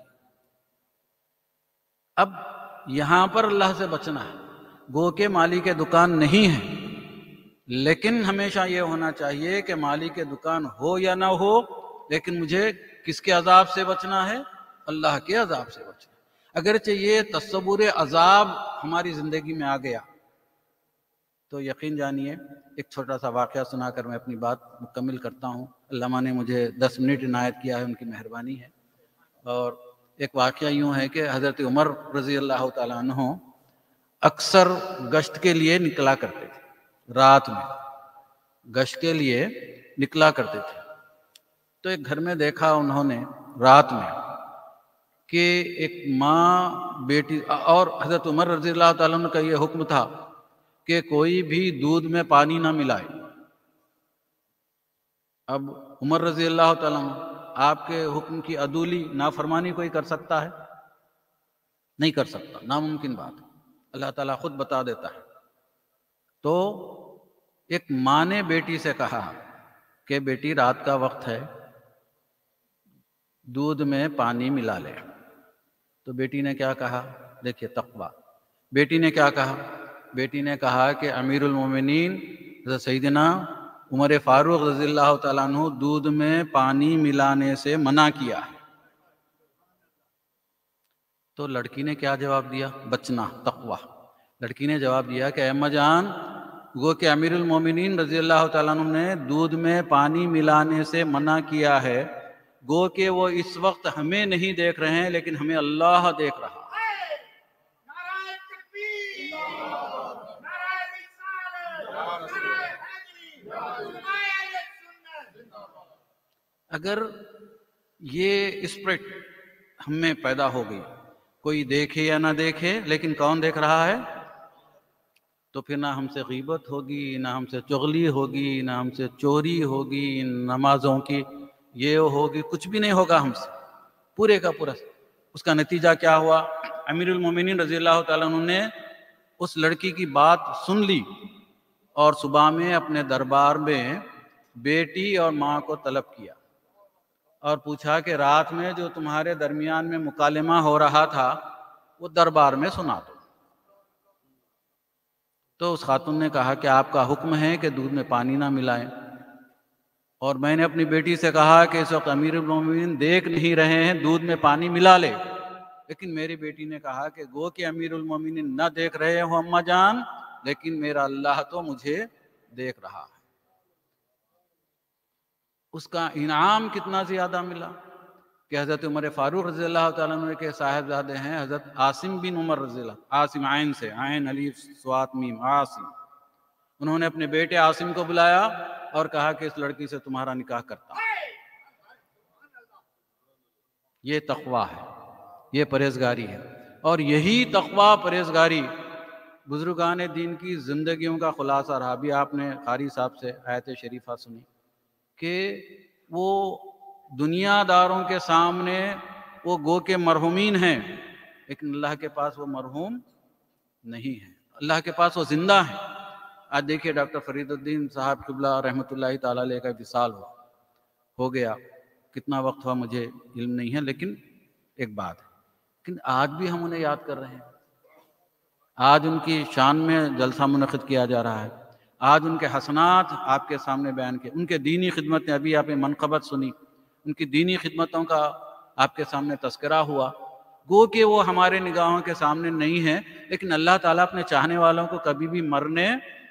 اب یہاں پر اللہ سے بچنا ہے، گو کہ مالی کے دکان نہیں ہے، لیکن ہمیشہ یہ ہونا چاہیے کہ مالی کے دکان ہو یا نہ ہو، لیکن مجھے کس کے عذاب سے بچنا ہے؟ اللہ کے عذاب سے بچنا۔ اگرچہ یہ تصور عذاب ہماری زندگی میں آ گیا تو یقین جانیے ایک چھوٹا سا واقعہ سنا کر میں اپنی بات مکمل کرتا ہوں. علامہ نے مجھے دس منٹ عنایت کیا ہے، ان کی مہربانی ہے. اور ایک واقعہ یوں ہے کہ حضرت عمر رضی اللہ تعالیٰ عنہ اکثر گشت کے لیے نکلا کرتے تھے، رات میں گشت کے لیے نکلا کرتے تھے. تو ایک گھر میں دیکھا انہوں نے رات میں کہ ایک ماں بیٹی، اور حضرت عمر رضی اللہ تعالیٰ عنہ کا یہ حکم تھا کہ کوئی بھی دودھ میں پانی نہ ملائے. اب عمر رضی اللہ تعالیٰ عنہ، آپ کے حکم کی عدولی نافرمانی کوئی کر سکتا ہے؟ نہیں کر سکتا، ناممکن بات ہے. اللہ تعالیٰ خود بتا دیتا ہے. تو ایک ماں نے بیٹی سے کہا کہ بیٹی رات کا وقت ہے، دودھ میں پانی ملا لے. تو بیٹی نے کیا کہا؟ دیکھیے تقویٰ. بیٹی نے کیا کہا؟ بیٹی نے کہا کہ امیر المومنین حضرت سیدنا عمر فاروق رضی اللہ تعالیٰ عنہ دودھ میں پانی ملانے سے منع کیا ہے. تو لڑکی نے کیا جواب دیا؟ بچنا، تقویٰ. لڑکی نے جواب دیا کہ اما جان، گو کہ امیر المومنین رضی اللہ تعالیٰ عنہ نے دودھ میں پانی ملانے سے منع کیا ہے، گو کہ وہ اس وقت ہمیں نہیں دیکھ رہے ہیں لیکن ہمیں اللہ دیکھ رہا ہے. اگر یہ اسپرٹ ہم میں پیدا ہو گئی، کوئی دیکھے یا نہ دیکھے لیکن کون دیکھ رہا ہے، تو پھر نہ ہم سے غیبت ہوگی، نہ ہم سے چغلی ہوگی، نہ ہم سے چوری ہوگی، نمازوں کی یہ ہوگی، کچھ بھی نہیں ہوگا ہم سے پورے کا پورا. اس کا نتیجہ کیا ہوا؟ امیر المومنین رضی اللہ تعالیٰ عنہ نے اس لڑکی کی بات سن لی اور صبح میں اپنے دربار میں بیٹی اور ماں کو طلب کیا اور پوچھا کہ رات میں جو تمہارے درمیان میں مکالمہ ہو رہا تھا وہ دربار میں سنا دو. تو اس خاتون نے کہا کہ آپ کا حکم ہے کہ دودھ میں پانی نہ ملائیں، اور میں نے اپنی بیٹی سے کہا کہ اس وقت امیر المومنین دیکھ نہیں رہے ہیں، دودھ میں پانی ملا لے. لیکن میری بیٹی نے کہا کہ گو کہ امیر المومنین نہ دیکھ رہے ہو اماں جان، لیکن میرا اللہ تو مجھے دیکھ رہا ہے. اس کا انعام کتنا زیادہ ملا کہ حضرت عمر فاروق رضی اللہ تعالیٰ عنہ کے صاحبزادے ہیں حضرت عاصم بن عمر رضی اللہ، عاصم عین سے، عین الف صاد میم عاصم. انہوں نے اپنے بیٹے عاصم کو بلایا اور کہا کہ اس لڑکی سے تمہارا نکاح کرتا ہوں. یہ تقویٰ ہے، یہ پرہیزگاری ہے. اور یہی تقویٰ پرہیزگاری بزرگان دین کی زندگیوں کا خلاصہ رہا. ابھی آپ نے قاری صاحب سے آیت شریفہ سنی کہ وہ دنیا داروں کے سامنے وہ گو کے مرحومین ہیں، لیکن اللہ کے پاس وہ مرحوم نہیں ہے، اللہ کے پاس وہ زندہ ہیں. آج دیکھیے ڈاکٹر فرید الدین صاحب قبلہ رحمۃ اللہ تعالیٰ علیہ کا وصال ہوا ہو گیا. کتنا وقت ہوا مجھے علم نہیں ہے، لیکن ایک بات ہے، لیکن آج بھی ہم انہیں یاد کر رہے ہیں. آج ان کی شان میں جلسہ منعقد کیا جا رہا ہے. آج ان کے حسنات آپ کے سامنے بیان کیے، ان کے دینی خدمتیں، ابھی آپ نے منقبت سنی، ان کی دینی خدمتوں کا آپ کے سامنے تذکرہ ہوا. گو کہ وہ ہمارے نگاہوں کے سامنے نہیں ہے، لیکن اللہ تعالیٰ اپنے چاہنے والوں کو کبھی بھی مرنے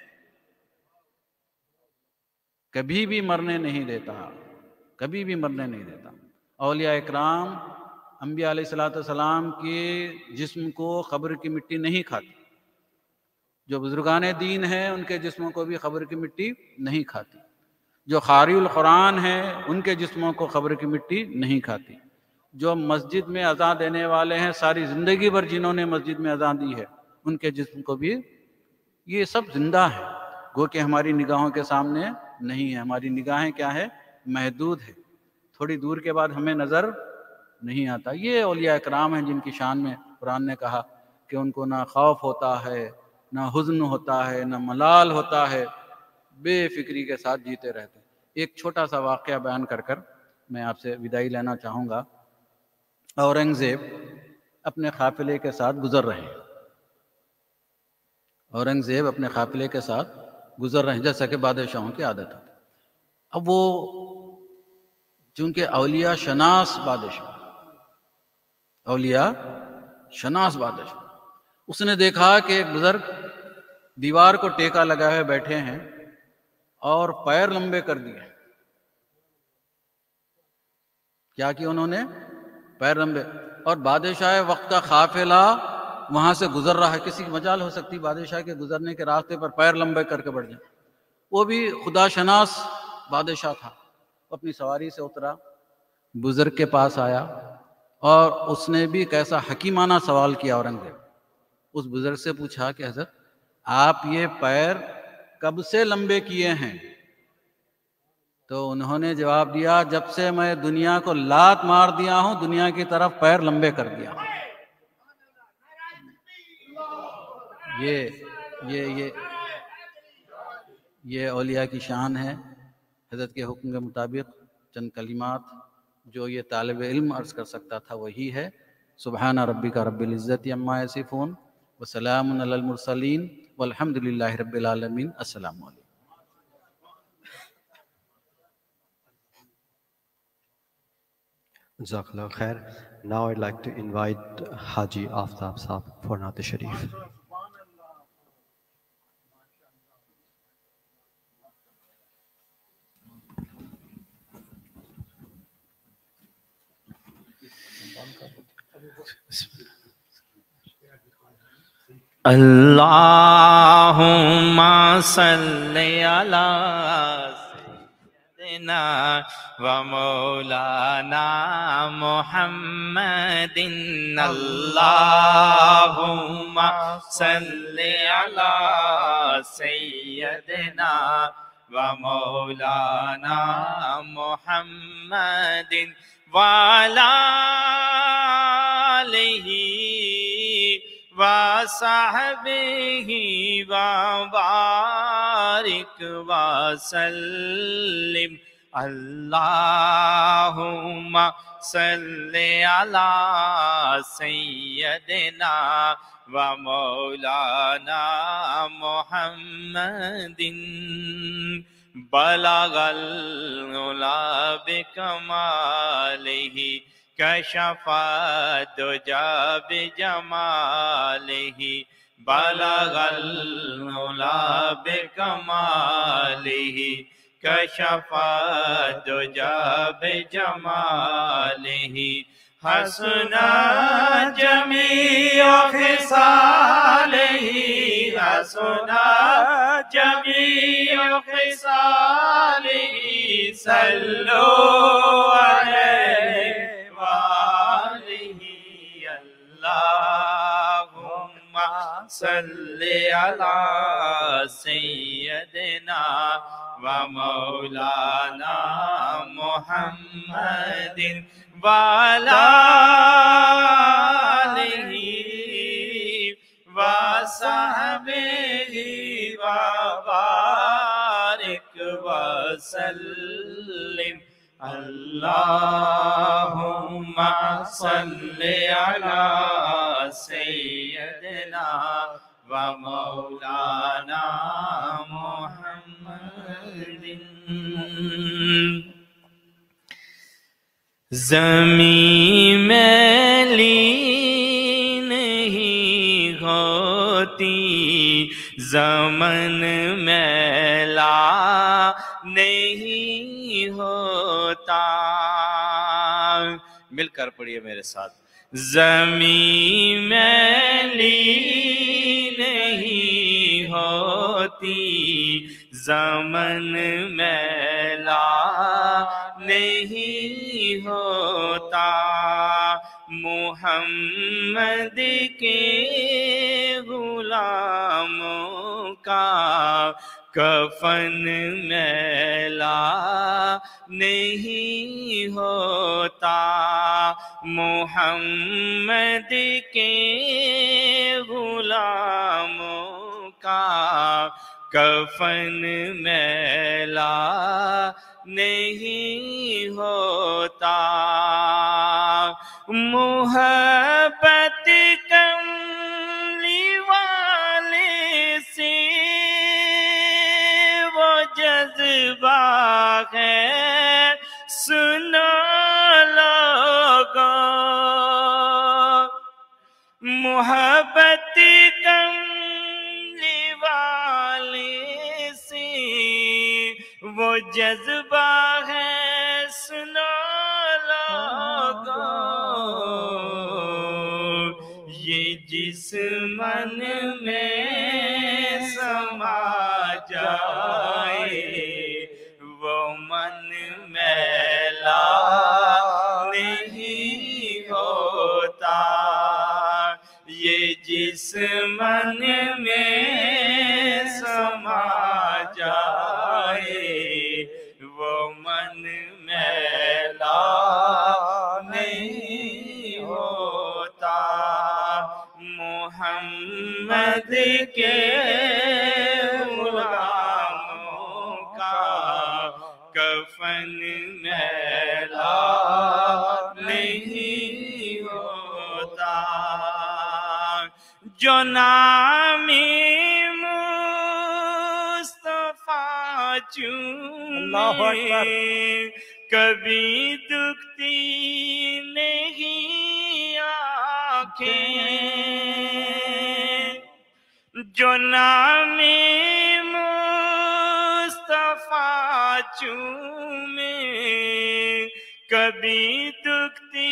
کبھی بھی مرنے نہیں دیتا، کبھی بھی مرنے نہیں دیتا. اولیاء اکرام، انبیاء علیہ الصلوۃ والسلام کے جسم کو قبر کی مٹی نہیں کھاتی. جو بزرگان دین ہیں ان کے جسموں کو بھی قبر کی مٹی نہیں کھاتی. جو قاری القرآن ہیں ان کے جسموں کو قبر کی مٹی نہیں کھاتی. جو مسجد میں اذان دینے والے ہیں، ساری زندگی بھر جنہوں نے مسجد میں اذان دی ہے، ان کے جسم کو بھی، یہ سب زندہ ہے. گو کہ ہماری نگاہوں کے سامنے نہیں ہے. ہماری نگاہیں کیا ہے؟ محدود ہے. تھوڑی دور کے بعد ہمیں نظر نہیں آتا. یہ اولیاء اکرام ہیں جن کی شان میں قرآن نے کہا کہ ان کو نہ خوف ہوتا ہے، نہ حزن ہوتا ہے، نہ ملال ہوتا ہے، بے فکری کے ساتھ جیتے رہتے ہیں. ایک چھوٹا سا واقعہ بیان کر کر میں آپ سے وداعی لینا چاہوں گا. اورنگزیب اپنے قافلے کے ساتھ گزر رہے ہیں. اورنگزیب اپنے قافلے کے ساتھ گزر رہے ہیں، جیسا کہ بادشاہوں کی عادت ہے. اب وہ چونکہ اولیاء شناس بادشاہ، اولیاء شناس بادشاہ. اس نے دیکھا کہ ایک بزرگ دیوار کو ٹیکا لگائے ہوئے بیٹھے ہیں اور پیر لمبے کر دیے. کیا کیا انہوں نے؟ پیر لمبے. اور بادشاہ وقت کا قافلہ وہاں سے گزر رہا ہے. کسی کی مجال ہو سکتی بادشاہ کے گزرنے کے راستے پر پیر لمبے کر کے بڑھ جائیں. وہ بھی خدا شناس بادشاہ تھا. اپنی سواری سے اترا، بزرگ کے پاس آیا اور اس نے بھی کیسا حکیمانہ سوال کیا. اورنگزیب اس بزرگ سے پوچھا کہ حضرت آپ یہ پیر کب سے لمبے کیے ہیں؟ تو انہوں نے جواب دیا جب سے میں دنیا کو لات مار دیا ہوں دنیا کی طرف پیر لمبے کر دیا ہوں. یہ یہ یہ یہ اولیاء کی شان ہے. حضرت کے حکم کے مطابق چند کلمات جو یہ طالب علم عرض کر سکتا تھا وہی ہے. سبحان ربک رب العزت عما یصفون وسلام علی المرسلین والحمد للہ رب العالمین. السلام علیکم.
Jazakallah khair. Now I'd like to invite Haji Aftab Saab for Naat Sharif.
Allahumma salli ala sayyidina wa maulana Muhammadin. Allahumma salli ala sayyidina wa maulana Muhammadin wa ala alihi wa sahbihi wa barik wa sallim. Allahumma salli ala sayyidina wa maulana Muhammadin. Balagal ula bikamalihi kashafat duja bijamalihi. Balagal ula bikamalihi kashafat duja bijamalihi. Hasuna jami'a khisalihi, hasuna jami'a khisalihi. Sallu alayhi wa alihi. Allahumma salli ala sayyidina wa maulana Muhammadin wa ala alihi wa sahbihi wa barik wa sallim. Allahumma salli ala sayyidina wa maulana Muhammadin. زمین میلی نہیں ہوتی، زمن میلا نہیں ہوتا. مل کر پڑھیے میرے ساتھ. زمین میلی نہیں ہوتی، زمن میلا نہیں ہوتا. محمد کے غلاموں کا کفن میلا نہیں ہوتا. محمد کے غلاموں کا کفن میلا نہیں ہوتا. محبت کملی والے سے وہ جذبہ ہے، سنا لوگو. محبت کملی والے سے وہ جذبہ ہے سنو لوگو، یہ جس من میں سما جائے وہ من میلا نہیں ہوتا، یہ جس من میں سما جائے وہ من میلا نہیں ہوتا۔ محمد کے غلاموں کا کفن میلا نہیں ہوتا، جو نامی مصطفیٰ چومے کبھی دکھتی نہیں آنکھیں، جو نامی مصطفیٰ چومے کبھی دکھتی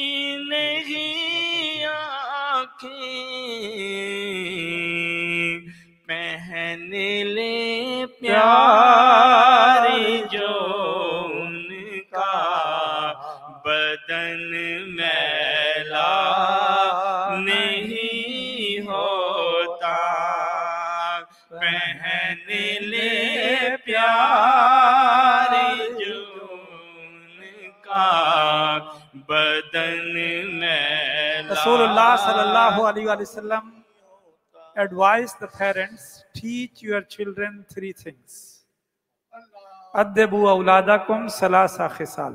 نہیں آنکھیں، پہن لے پیار جو ان کا بدن میلا نہیں ہوتا، پہن لے پیار جو ان کا بدن میلا۔
رسول اللہ صلی اللہ علیہ وآلہ وسلم advised the parents, teach your children three things. Addibu awladakum salasa khisal.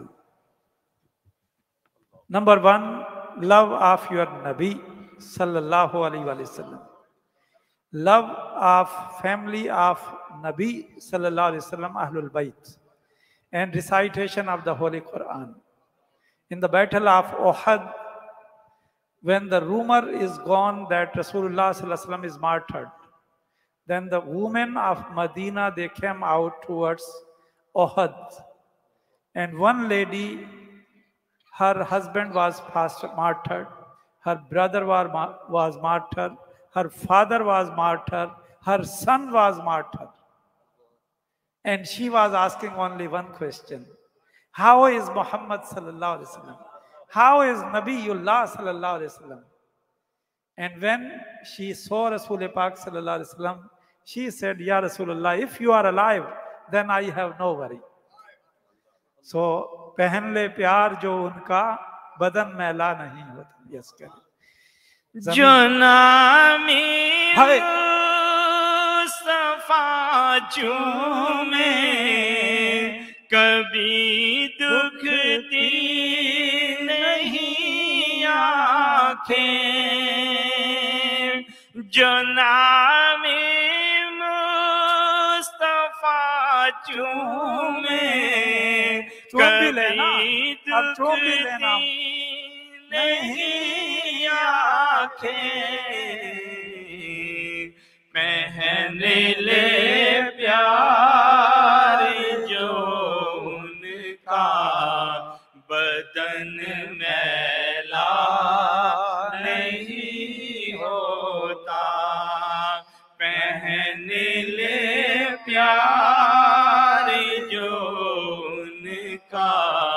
Number one, love of your Nabi sallallahu alayhi wa sallam. Love of family of Nabi sallallahu alayhi wa sallam, Ahlul Bayt, and recitation of the Holy Quran. In the battle of Uhud, when the rumor is gone that Rasulullah sallallahu alaihi wasallam is martyred, then the women of Medina, they came out towards Uhud. And one lady, her husband was fast martyred, her brother was, was martyred, her father was martyred, her son was martyred. And she was asking only one question: how is Muhammad sallallahu alaihi wasallam? How is Nabiullah sallallahu alaihi wasallam? And when she saw Rasul Pak sallallahu alaihi wasallam, she said, Ya Rasulullah, if you are alive, then I have no worry. So, pehen le pyar jo unka badan mela nahi hota. Yes, kare.
جو نامی مصطفیٰ چومے کبھی دکھتی نہیں آنکھیں، جو نامی مصطفیٰ چومے کبھی دکھتی نہیں آنکھیں، پہن لے پیار جو ان کا بدن میلا نہیں ہوتا، پہن لے پیار جو ان کا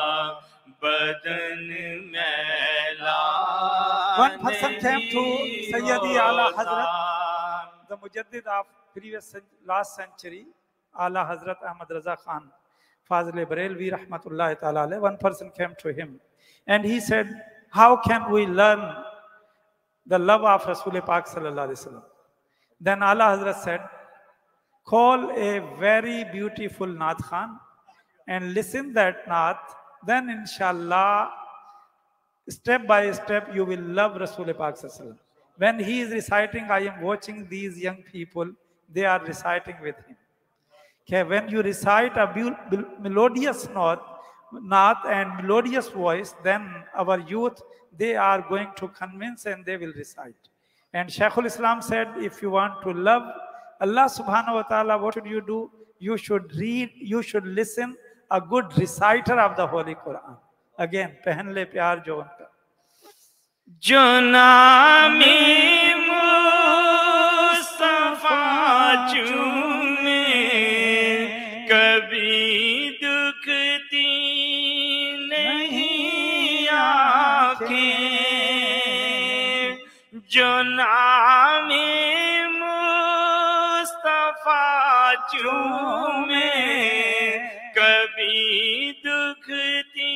بدن میلا۔
One person came to Sayyidi Ala Hazrat, the Mujaddid of previous last century, Ala Hazrat Ahmad Raza Khan, Fazl Barelvi Rahmatullahi Ta'ala alayh. One person came to him and he said, how can we learn the love of Rasul Pak sallallahu alaihi wasallam? Then Ala Hazrat said, call a very beautiful Naat Khan and listen that Naat, then inshallah step by step you will love Rasul Pak sallallahu alaihi wasallam. When he is reciting, I am watching these young people, they are reciting with him. Okay, when you recite a melodious note, naat and melodious voice, then our youth, they are going to convince and they will recite. And Shaykhul Islam said, if you want to love Allah subhanahu wa ta'ala, what should you do? You should read, you should listen a good reciter of the Holy Quran. Again, پہن لے پیار جو ان کا.
جو نامی مصطفیٰ چومے کبھی دکھتی نہیں آنکھیں، جو نامی مصطفیٰ چومے کبھی دکھتی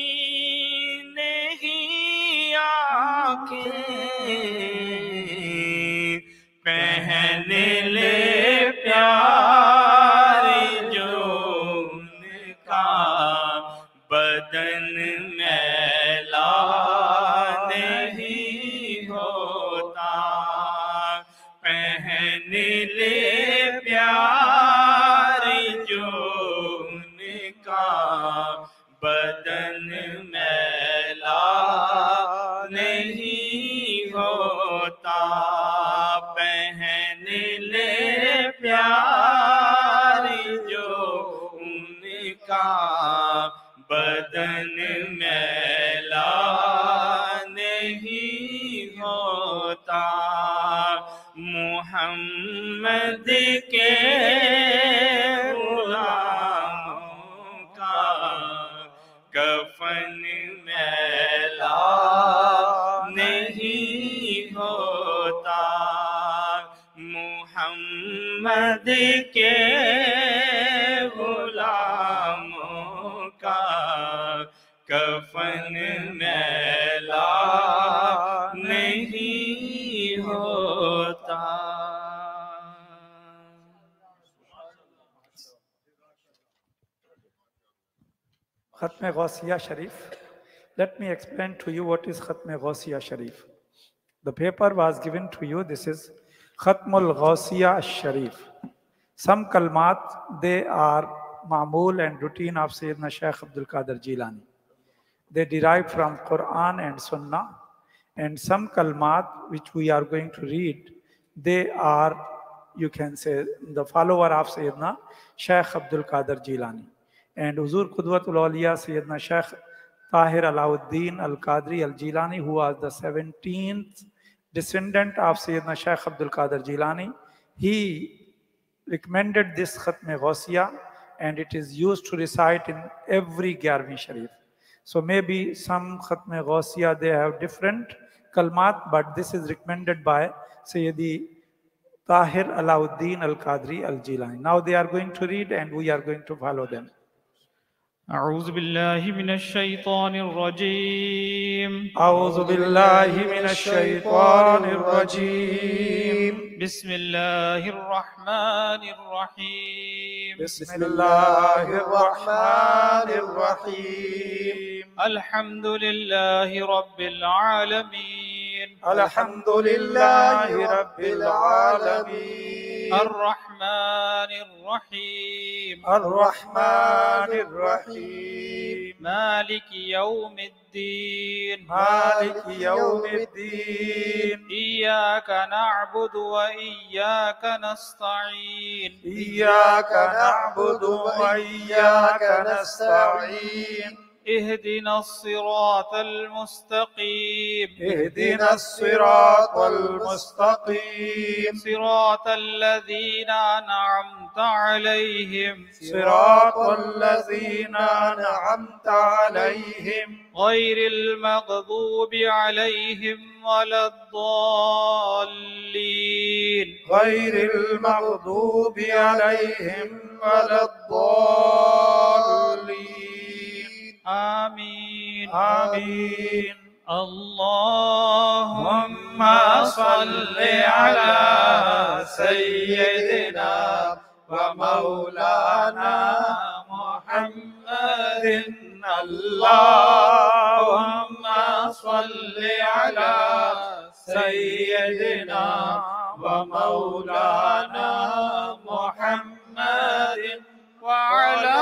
نہیں آنکھیں، پہن لے پیار جو ان کا بدن میلا نہیں ہوتا، پہن لے پیار جو ان کا بدن میلا نہیں ہوتا، پہن لے پیار جو ان کا بدن میلا نہیں ہوتا، محمد کے غلاموں کا کفن میلا نہیں ہوتا، محمد کے غلاموں کا کفن میلا نہیں ہوتا.
Khatm Ghausiyya Sharif. Let me explain to you what is Khatm Ghausiyya Sharif. The paper was given to you. This is Khatmul Ghausiyya Sharif. Some kalmat, they are ma'mul and routine of Sayyidina Shaykh Abdul Qadir Jilani. They derive from Quran and Sunnah. And some kalmat which we are going to read, they are, you can say, the follower of Sayyidina Shaykh Abdul Qadir Jilani. And Huzur Qudwatul Awliya Sayyidina Shaykh Tahir Alauddin Al-Qadri Al-Jilani, who was the seventeenth descendant of Sayyidina Shaykh Abdul Qadir Jilani, he recommended this Khatm Ghausiyya, and it is used to recite in every Gyarvi Sharif. So maybe some Khatm Ghausiyya, they have different kalmat, but this is recommended by Sayyidi Tahir Alauddin Al-Qadri Al-Jilani. Now they are going to read and we are going to follow them.
أعوذ بالله من الشيطان الرجيم
أعوذ بالله من الشيطان الرجيم
بسم الله الرحمن الرحيم
بسم الله الرحمن الرحيم
الحمد لله رب العالمين
الحمد لله رب العالمين
الرحمن الرحيم
الرحمن الرحيم
مالك يوم الدين
مالك يوم الدين
إياك نعبد وإياك نستعين
إياك نعبد وإياك نستعين
اهدنا الصراط المستقيم
اهدنا الصراط المستقيم
صراط الذين أنعمت عليهم
صراط الذين أنعمت عليهم
غير المغضوب عليهم ولا الضالين
غير المغضوب عليهم ولا الضالين
آمين
آمين
اللهم صل على سيدنا
ومولانا محمد اللهم صل على سيدنا ومولانا محمد
وعلى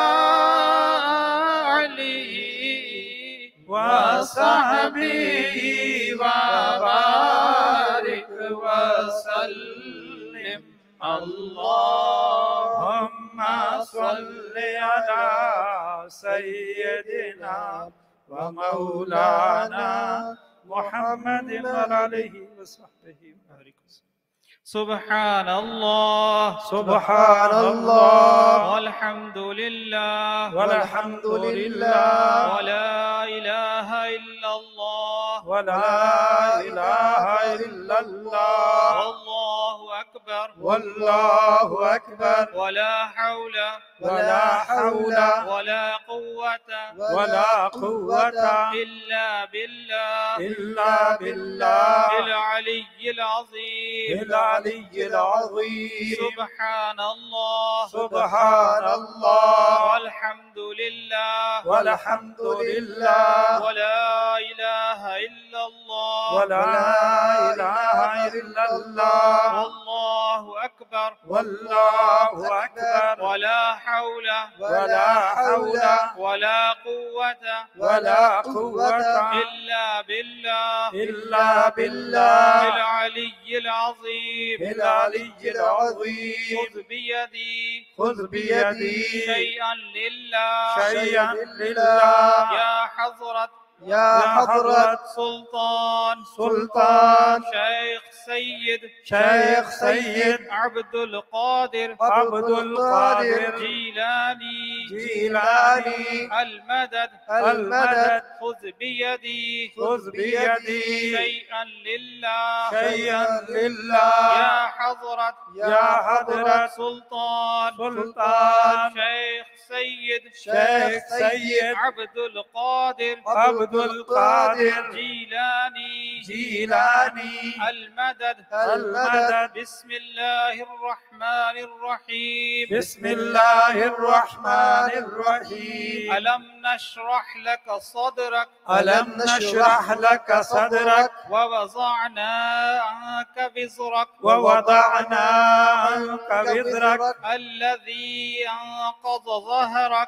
آله
وصحبه وبارك وسلم اللهم صل على سيدنا ومولانا محمد وعليه وصحبه وبارك وسلم.
سبحان الله
سبحان الله
والحمد لله
والحمد لله
ولا إله إلا الله
ولا إله إلا الله
والله أكبر
والله أكبر
ولا حول
ولا حول
ولا قوة
ولا قوة
إلا بالله
إلا بالله
العلي العظيم
العلي العظيم.
سبحان الله
سبحان الله
والحمد لله
والحمد لله
ولا إله إلا الله
ولا إله إلا الله
والله أكبر
والله أكبر
ولا حول
ولا حول
ولا قوة
ولا قوة
إلا بالله
إلا بالله
العلي العظيم
العلي العظيم.
خذ بيدي
خذ بيدي
شيئا لله
شيئا لله
يا حضرة
يا حضرة
سلطان
سلطان
شيخ سيد
شيخ سيد
عبد القادر
عبد القادر
جيلاني
جيلاني
المدد
المدد.
خذ بيدي
خذ بيدي
شيئا لله
شيئا لله
يا حضرة
يا حضرة
سلطان
سلطان
شيخ سيد
شيخ سيد
عبد القادر
عبد القادر
جيلاني
جيلاني
المدد
المدد.
بسم الله الرحمن الرحيم
بسم الله الرحمن الرحيم.
ألم نشرح لك صدرك
ألم نشرح لك صدرك
ووضعنا عنك وزرك
ووضعنا عنك وزرك
الذي أنقض ظهرك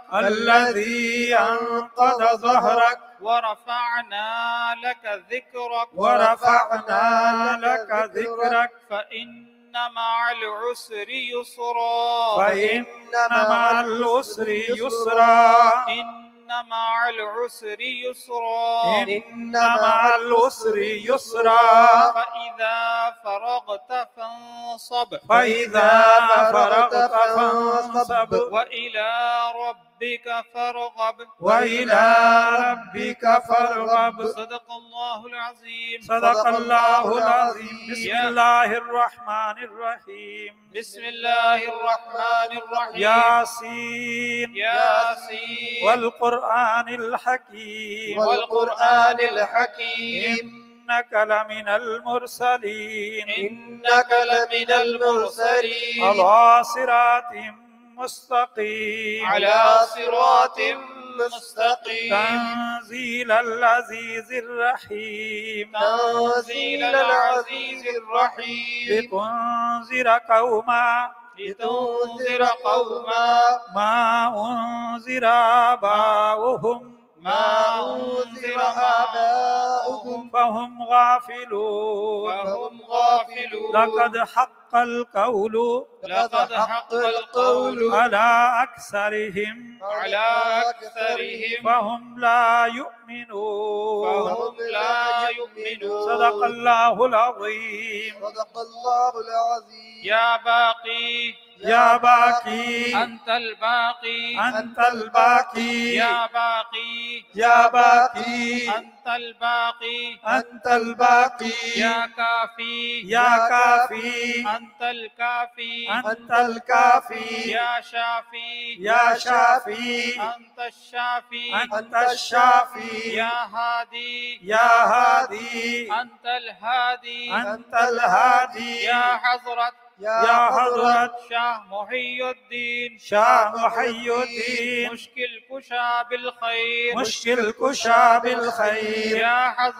الذي أنقض ظهرك
ورفعنا لك ذكرك
ورفعنا لك ذكرك
فإن مع العسر يسرا
فإن مع العسر يسرا
إن مع العسر يسرا
إن مع العسر يسرا
فإذا فرغت فانصب
فإذا فرغت فانصب
وإلى ربك فارغب
وإلى ربك فارغب.
صدق الله العظيم.
صدق الله العظيم. بسم
يا-
الله الرحمن الرحيم.
بسم الله الرحمن الرحيم.
ياسين
ياسين
والقرآن الحكيم
والقرآن الحكيم
إنك لمن المرسلين
إنك لمن المرسلين
على صراط مستقيم
على صراط مستقيم
تنزيل العزيز الرحيم
تنزيل العزيز الرحيم
لتنذر قوما
لتنذر قوما
ما أنذر آباؤهم
ما أنذر آباؤهم
فهم غافلون
فهم غافلون
لقد حق القول
لقد حق القول
على أكثرهم
على أكثرهم
فهم لا يؤمنون
فهم لا يؤمنون.
صدق الله العظيم.
صدق الله العظيم.
يا باقي
يا باقي
أنت الباقي
أنت الباقي
يا باقي
يا باقي
أنت الباقي
أنت الباقي
يا كافي
يا كافي
أنت الكافي
أنت الكافي
يا شافي
يا شافي
أنت الشافي
أنت الشافي
يا هادي
يا هادي
أنت الهادي
أنت الهادي
يا حضرة
يا حضرة
شاه محي الدين
شاه محي الدين
مشكل كشا بالخير
مشكل كشا بالخير
يا حضرة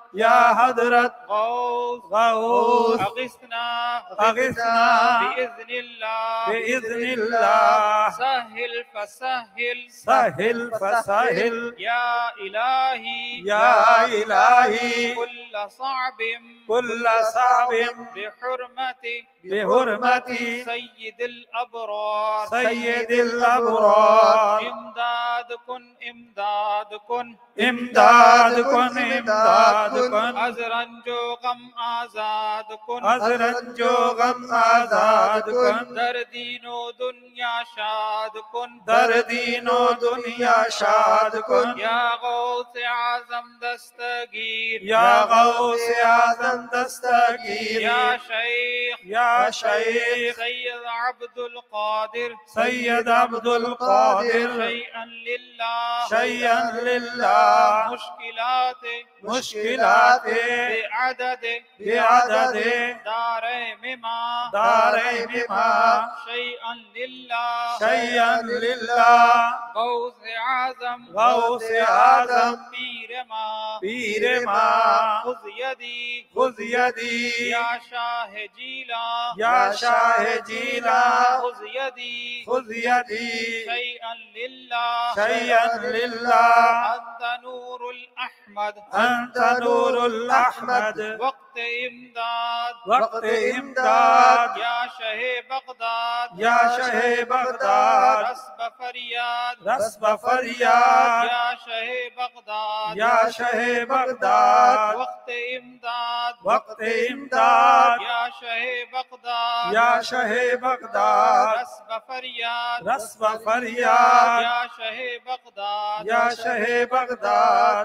یا حضرت
غوث
غوث
أغثنا
اغثنا
بإذن الله
بإذن اللہ
سهل فسهل
سہل فسہل
يا إلهي
یا الہی
كل صعب
کل صعب
بحرمة
بحرمت
سيد الأبرار
سید الابرار
امداد کن امداد کن
امداد کن امداد کن
از رنج و غم آزاد کن
از رنج و غم آزاد کن
در دین و دنیا شاد کن
در دین و دنیا شاد کن
یا غوث اعظم دستگیر
یا غوث اعظم دستگیر
یا شیخ
یا شیخ
سید عبد القادر
سید عبد القادر
شیئا للہ
شیئا للہ
مشکلات
مشکلات
بعدد
بعدد
دارین ما
دارین ما
شیئا للہ
شیئا للہ
غوث اعظم
غوث اعظم
پیر ما
پیر ما
خذ یدی
خذ یدی
یا شاہ جیلا
یا شاہ جیلا
خذ یدی
خذ یدی
شیئا للہ
شیئا للہ
انت نور الاحمد
انت نور الاحمد
وقت امداد
وقت امداد
یا شہ بغداد
یا شہ بغداد
رسب فریاد
رسب فریاد
یا شہ بغداد
یا شہ بغداد
وقت امداد
وقت امداد
یا شہ بغداد
یا شہ بغداد
رسب فریاد
رسب فریاد
یا شہ بغداد
یا شہ بغداد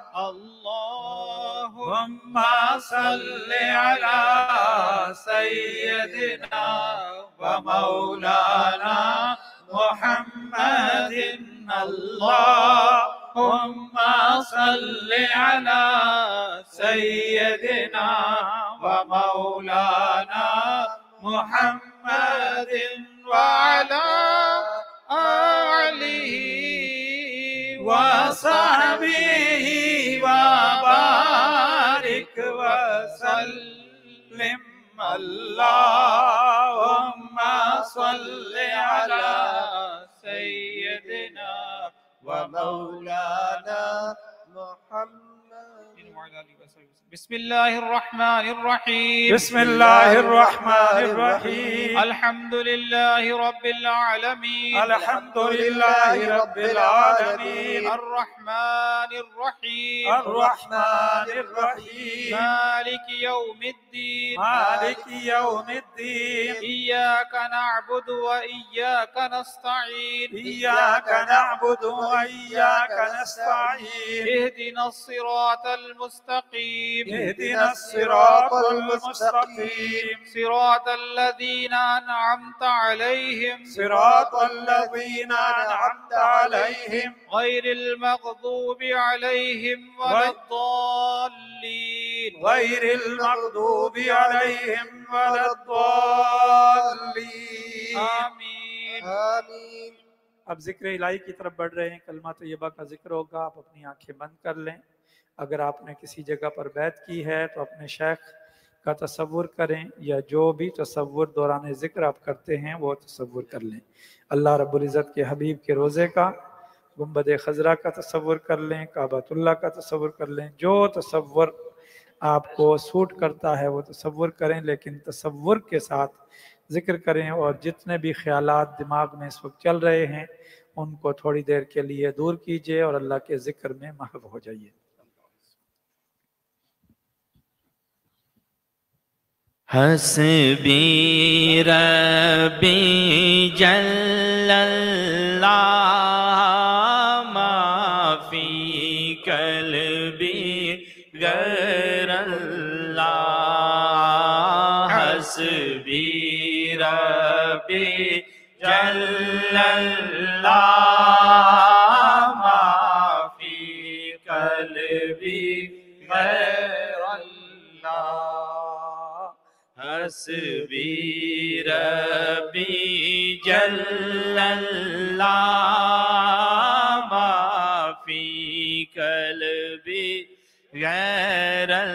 اللہم
صل علی سیدنا و مولانا محمد اللہم صل علی سیدنا و مولانا محمد
وعلى آلہ
وصحبه وبارك وسلم اللهم صل على
سیدنا
ومولانا محمد
بسم اللہ الرحمن الرحیم
بسم اللہ الرحمن الرحیم
الحمد للہ رب العالمین
الحمد للہ رب العالمین
الرحمن الرحیم
الرحمن الرحیم
مالک یوم الدین
مالک یوم الدین
ایاک نعبد و ایاک نستعین
ایاک نعبد و ایاک نستعین
اهدنا الصراط المستقیم
اهدنا الصراط المستقيم
صراط الذين أنعمت عليهم
صراط الذين أنعمت عليهم
غير المغضوب عليهم ولا الضالين
غير المغضوب عليهم ولا الضالين
آمین
آمین.
اب ذکر الہی کی طرف بڑھ رہے ہیں. کلمہ طیبہ کا ذکر ہوگا. آپ اپنی آنکھیں بند کر لیں. اگر آپ نے کسی جگہ پر بیعت کی ہے تو اپنے شیخ کا تصور کریں یا جو بھی تصور دوران ذکر آپ کرتے ہیں وہ تصور کر لیں. اللہ رب العزت کے حبیب کے روزے کا، گنبد خضرا کا تصور کر لیں، کعبۃ اللہ کا تصور کر لیں. جو تصور آپ کو سوٹ کرتا ہے وہ تصور کریں، لیکن تصور کے ساتھ ذکر کریں. اور جتنے بھی خیالات دماغ میں اس وقت چل رہے ہیں ان کو تھوڑی دیر کے لیے دور کیجئے اور اللہ کے ذکر میں محو ہو جائیے.
حسبی ربی جل اللہ ما فی قلبی غیر اللہ. حسبی ربی جل اللہ ما فی قلبی غیر اللہ. حسبی ربی جل اللہ ما فی قلبی غیر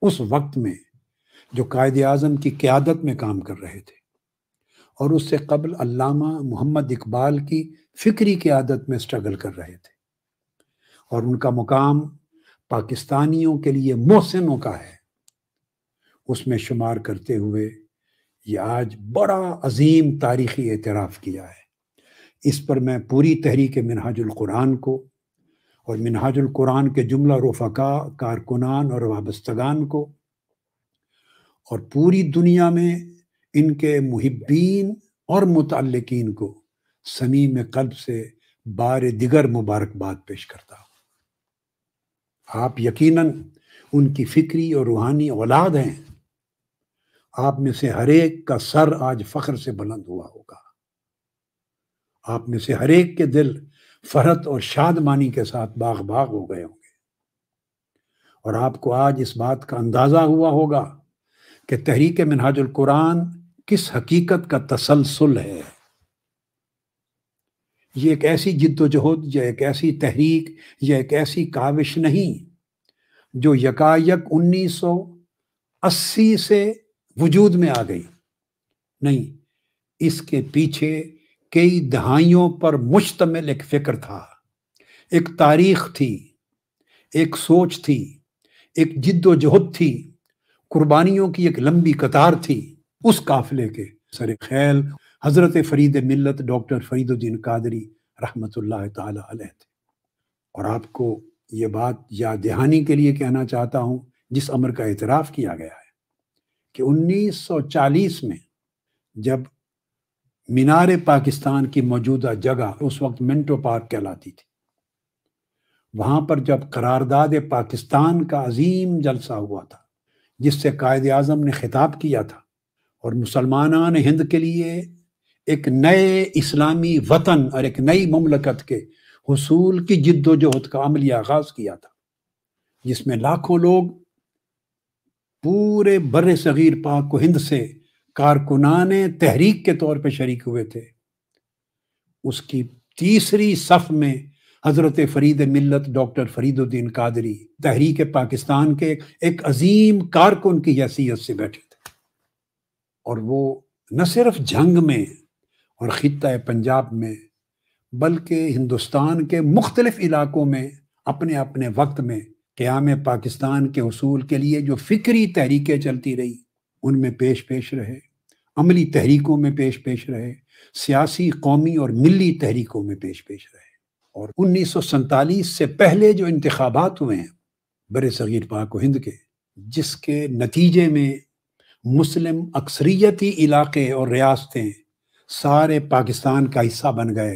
اس وقت میں جو قائد اعظم کی قیادت میں کام کر رہے تھے، اور اس سے قبل علامہ محمد اقبال کی فکری قیادت میں سٹرگل کر رہے تھے، اور ان کا مقام پاکستانیوں کے لیے محسنوں کا ہے، اس میں شمار کرتے ہوئے یہ آج بڑا عظیم تاریخی اعتراف کیا ہے۔ اس پر میں پوری تحریک منہاج القرآن کو اور منہاج القرآن کے جملہ رفقا، کارکنان اور وابستگان کو اور پوری دنیا میں ان کے محبین اور متعلقین کو صمیم قلب سے بار دیگر مبارکباد پیش کرتا ہوں۔ آپ یقیناً ان کی فکری اور روحانی اولاد ہیں۔ آپ میں سے ہر ایک کا سر آج فخر سے بلند ہوا ہوگا، آپ میں سے ہر ایک کے دل فرحت اور شادمانی کے ساتھ باغ باغ ہو گئے ہوں گے، اور آپ کو آج اس بات کا اندازہ ہوا ہوگا کہ تحریک منہاج القرآن کس حقیقت کا تسلسل ہے۔ یہ ایک ایسی جد و جہد یا ایک ایسی تحریک یا ایک ایسی کاوش نہیں جو یکایک انیس سو اسی سے وجود میں آ گئی، نہیں، اس کے پیچھے کئی دہائیوں پر مشتمل ایک فکر تھا، ایک تاریخ تھی، ایک سوچ تھی، ایک جد و جہد تھی، قربانیوں کی ایک لمبی قطار تھی۔ اس قافلے کے سر خیل حضرت فرید ملت ڈاکٹر فرید الدین قادری رحمۃ اللہ تعالی علیہ تھے۔ اور آپ کو یہ بات یاد دہانی کے لیے کہنا چاہتا ہوں، جس امر کا اعتراف کیا گیا ہے کہ انیس سو چالیس میں جب مینار پاکستان کی موجودہ جگہ اس وقت منٹو پارک کہلاتی تھی، وہاں پر جب قرارداد پاکستان کا عظیم جلسہ ہوا تھا جس سے قائد اعظم نے خطاب کیا تھا اور مسلمانان ہند کے لیے ایک نئے اسلامی وطن اور ایک نئی مملکت کے حصول کی جد و جہد کا عملی آغاز کیا تھا، جس میں لاکھوں لوگ پورے بر صغیر پاک و ہند سے کارکنان تحریک کے طور پہ شریک ہوئے تھے، اس کی تیسری صف میں حضرت فرید ملت ڈاکٹر فرید الدین قادری تحریک پاکستان کے ایک عظیم کارکن کی حیثیت سے بیٹھے تھے، اور وہ نہ صرف جنگ میں اور خطہ پنجاب میں بلکہ ہندوستان کے مختلف علاقوں میں اپنے اپنے وقت میں قیام پاکستان کے حصول کے لیے جو فکری تحریکیں چلتی رہی ان میں پیش پیش رہے، عملی تحریکوں میں پیش پیش رہے، سیاسی، قومی اور ملی تحریکوں میں پیش پیش رہے۔ اور انیس سو سینتالیس سے پہلے جو انتخابات ہوئے ہیں بر صغیر پاک و ہند کے، جس کے نتیجے میں مسلم اکثریتی علاقے اور ریاستیں سارے پاکستان کا حصہ بن گئے،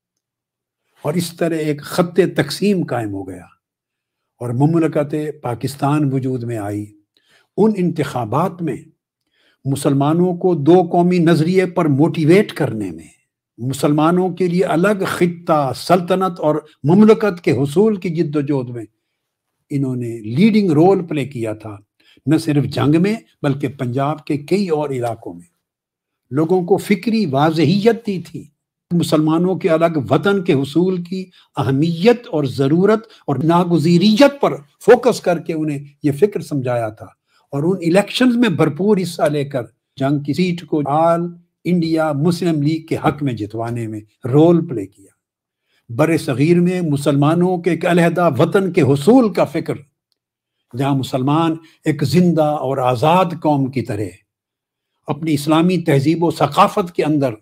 اور اس طرح ایک خط تقسیم قائم ہو گیا اور مملکت پاکستان وجود میں آئی، ان انتخابات میں مسلمانوں کو دو قومی نظریے پر موٹیویٹ کرنے میں، مسلمانوں کے لیے الگ خطہ، سلطنت اور مملکت کے حصول کی جد و جہد میں انہوں نے لیڈنگ رول پلے کیا تھا، نہ صرف جنگ میں بلکہ پنجاب کے کئی اور علاقوں میں لوگوں کو فکری واضحیت دی تھی، مسلمانوں کے الگ وطن کے حصول کی اہمیت اور ضرورت اور ناگزیریت پر فوکس کر کے انہیں یہ فکر سمجھایا تھا، اور ان الیکشنز میں بھرپور حصہ لے کر جنگ کی سیٹ کو آل انڈیا مسلم لیگ کے حق میں جتوانے میں رول پلے کیا۔ بر صغیر میں مسلمانوں کے ایک علیحدہ وطن کے حصول کا فکر، جہاں مسلمان ایک زندہ اور آزاد قوم کی طرح اپنی اسلامی تہذیب و ثقافت کے اندر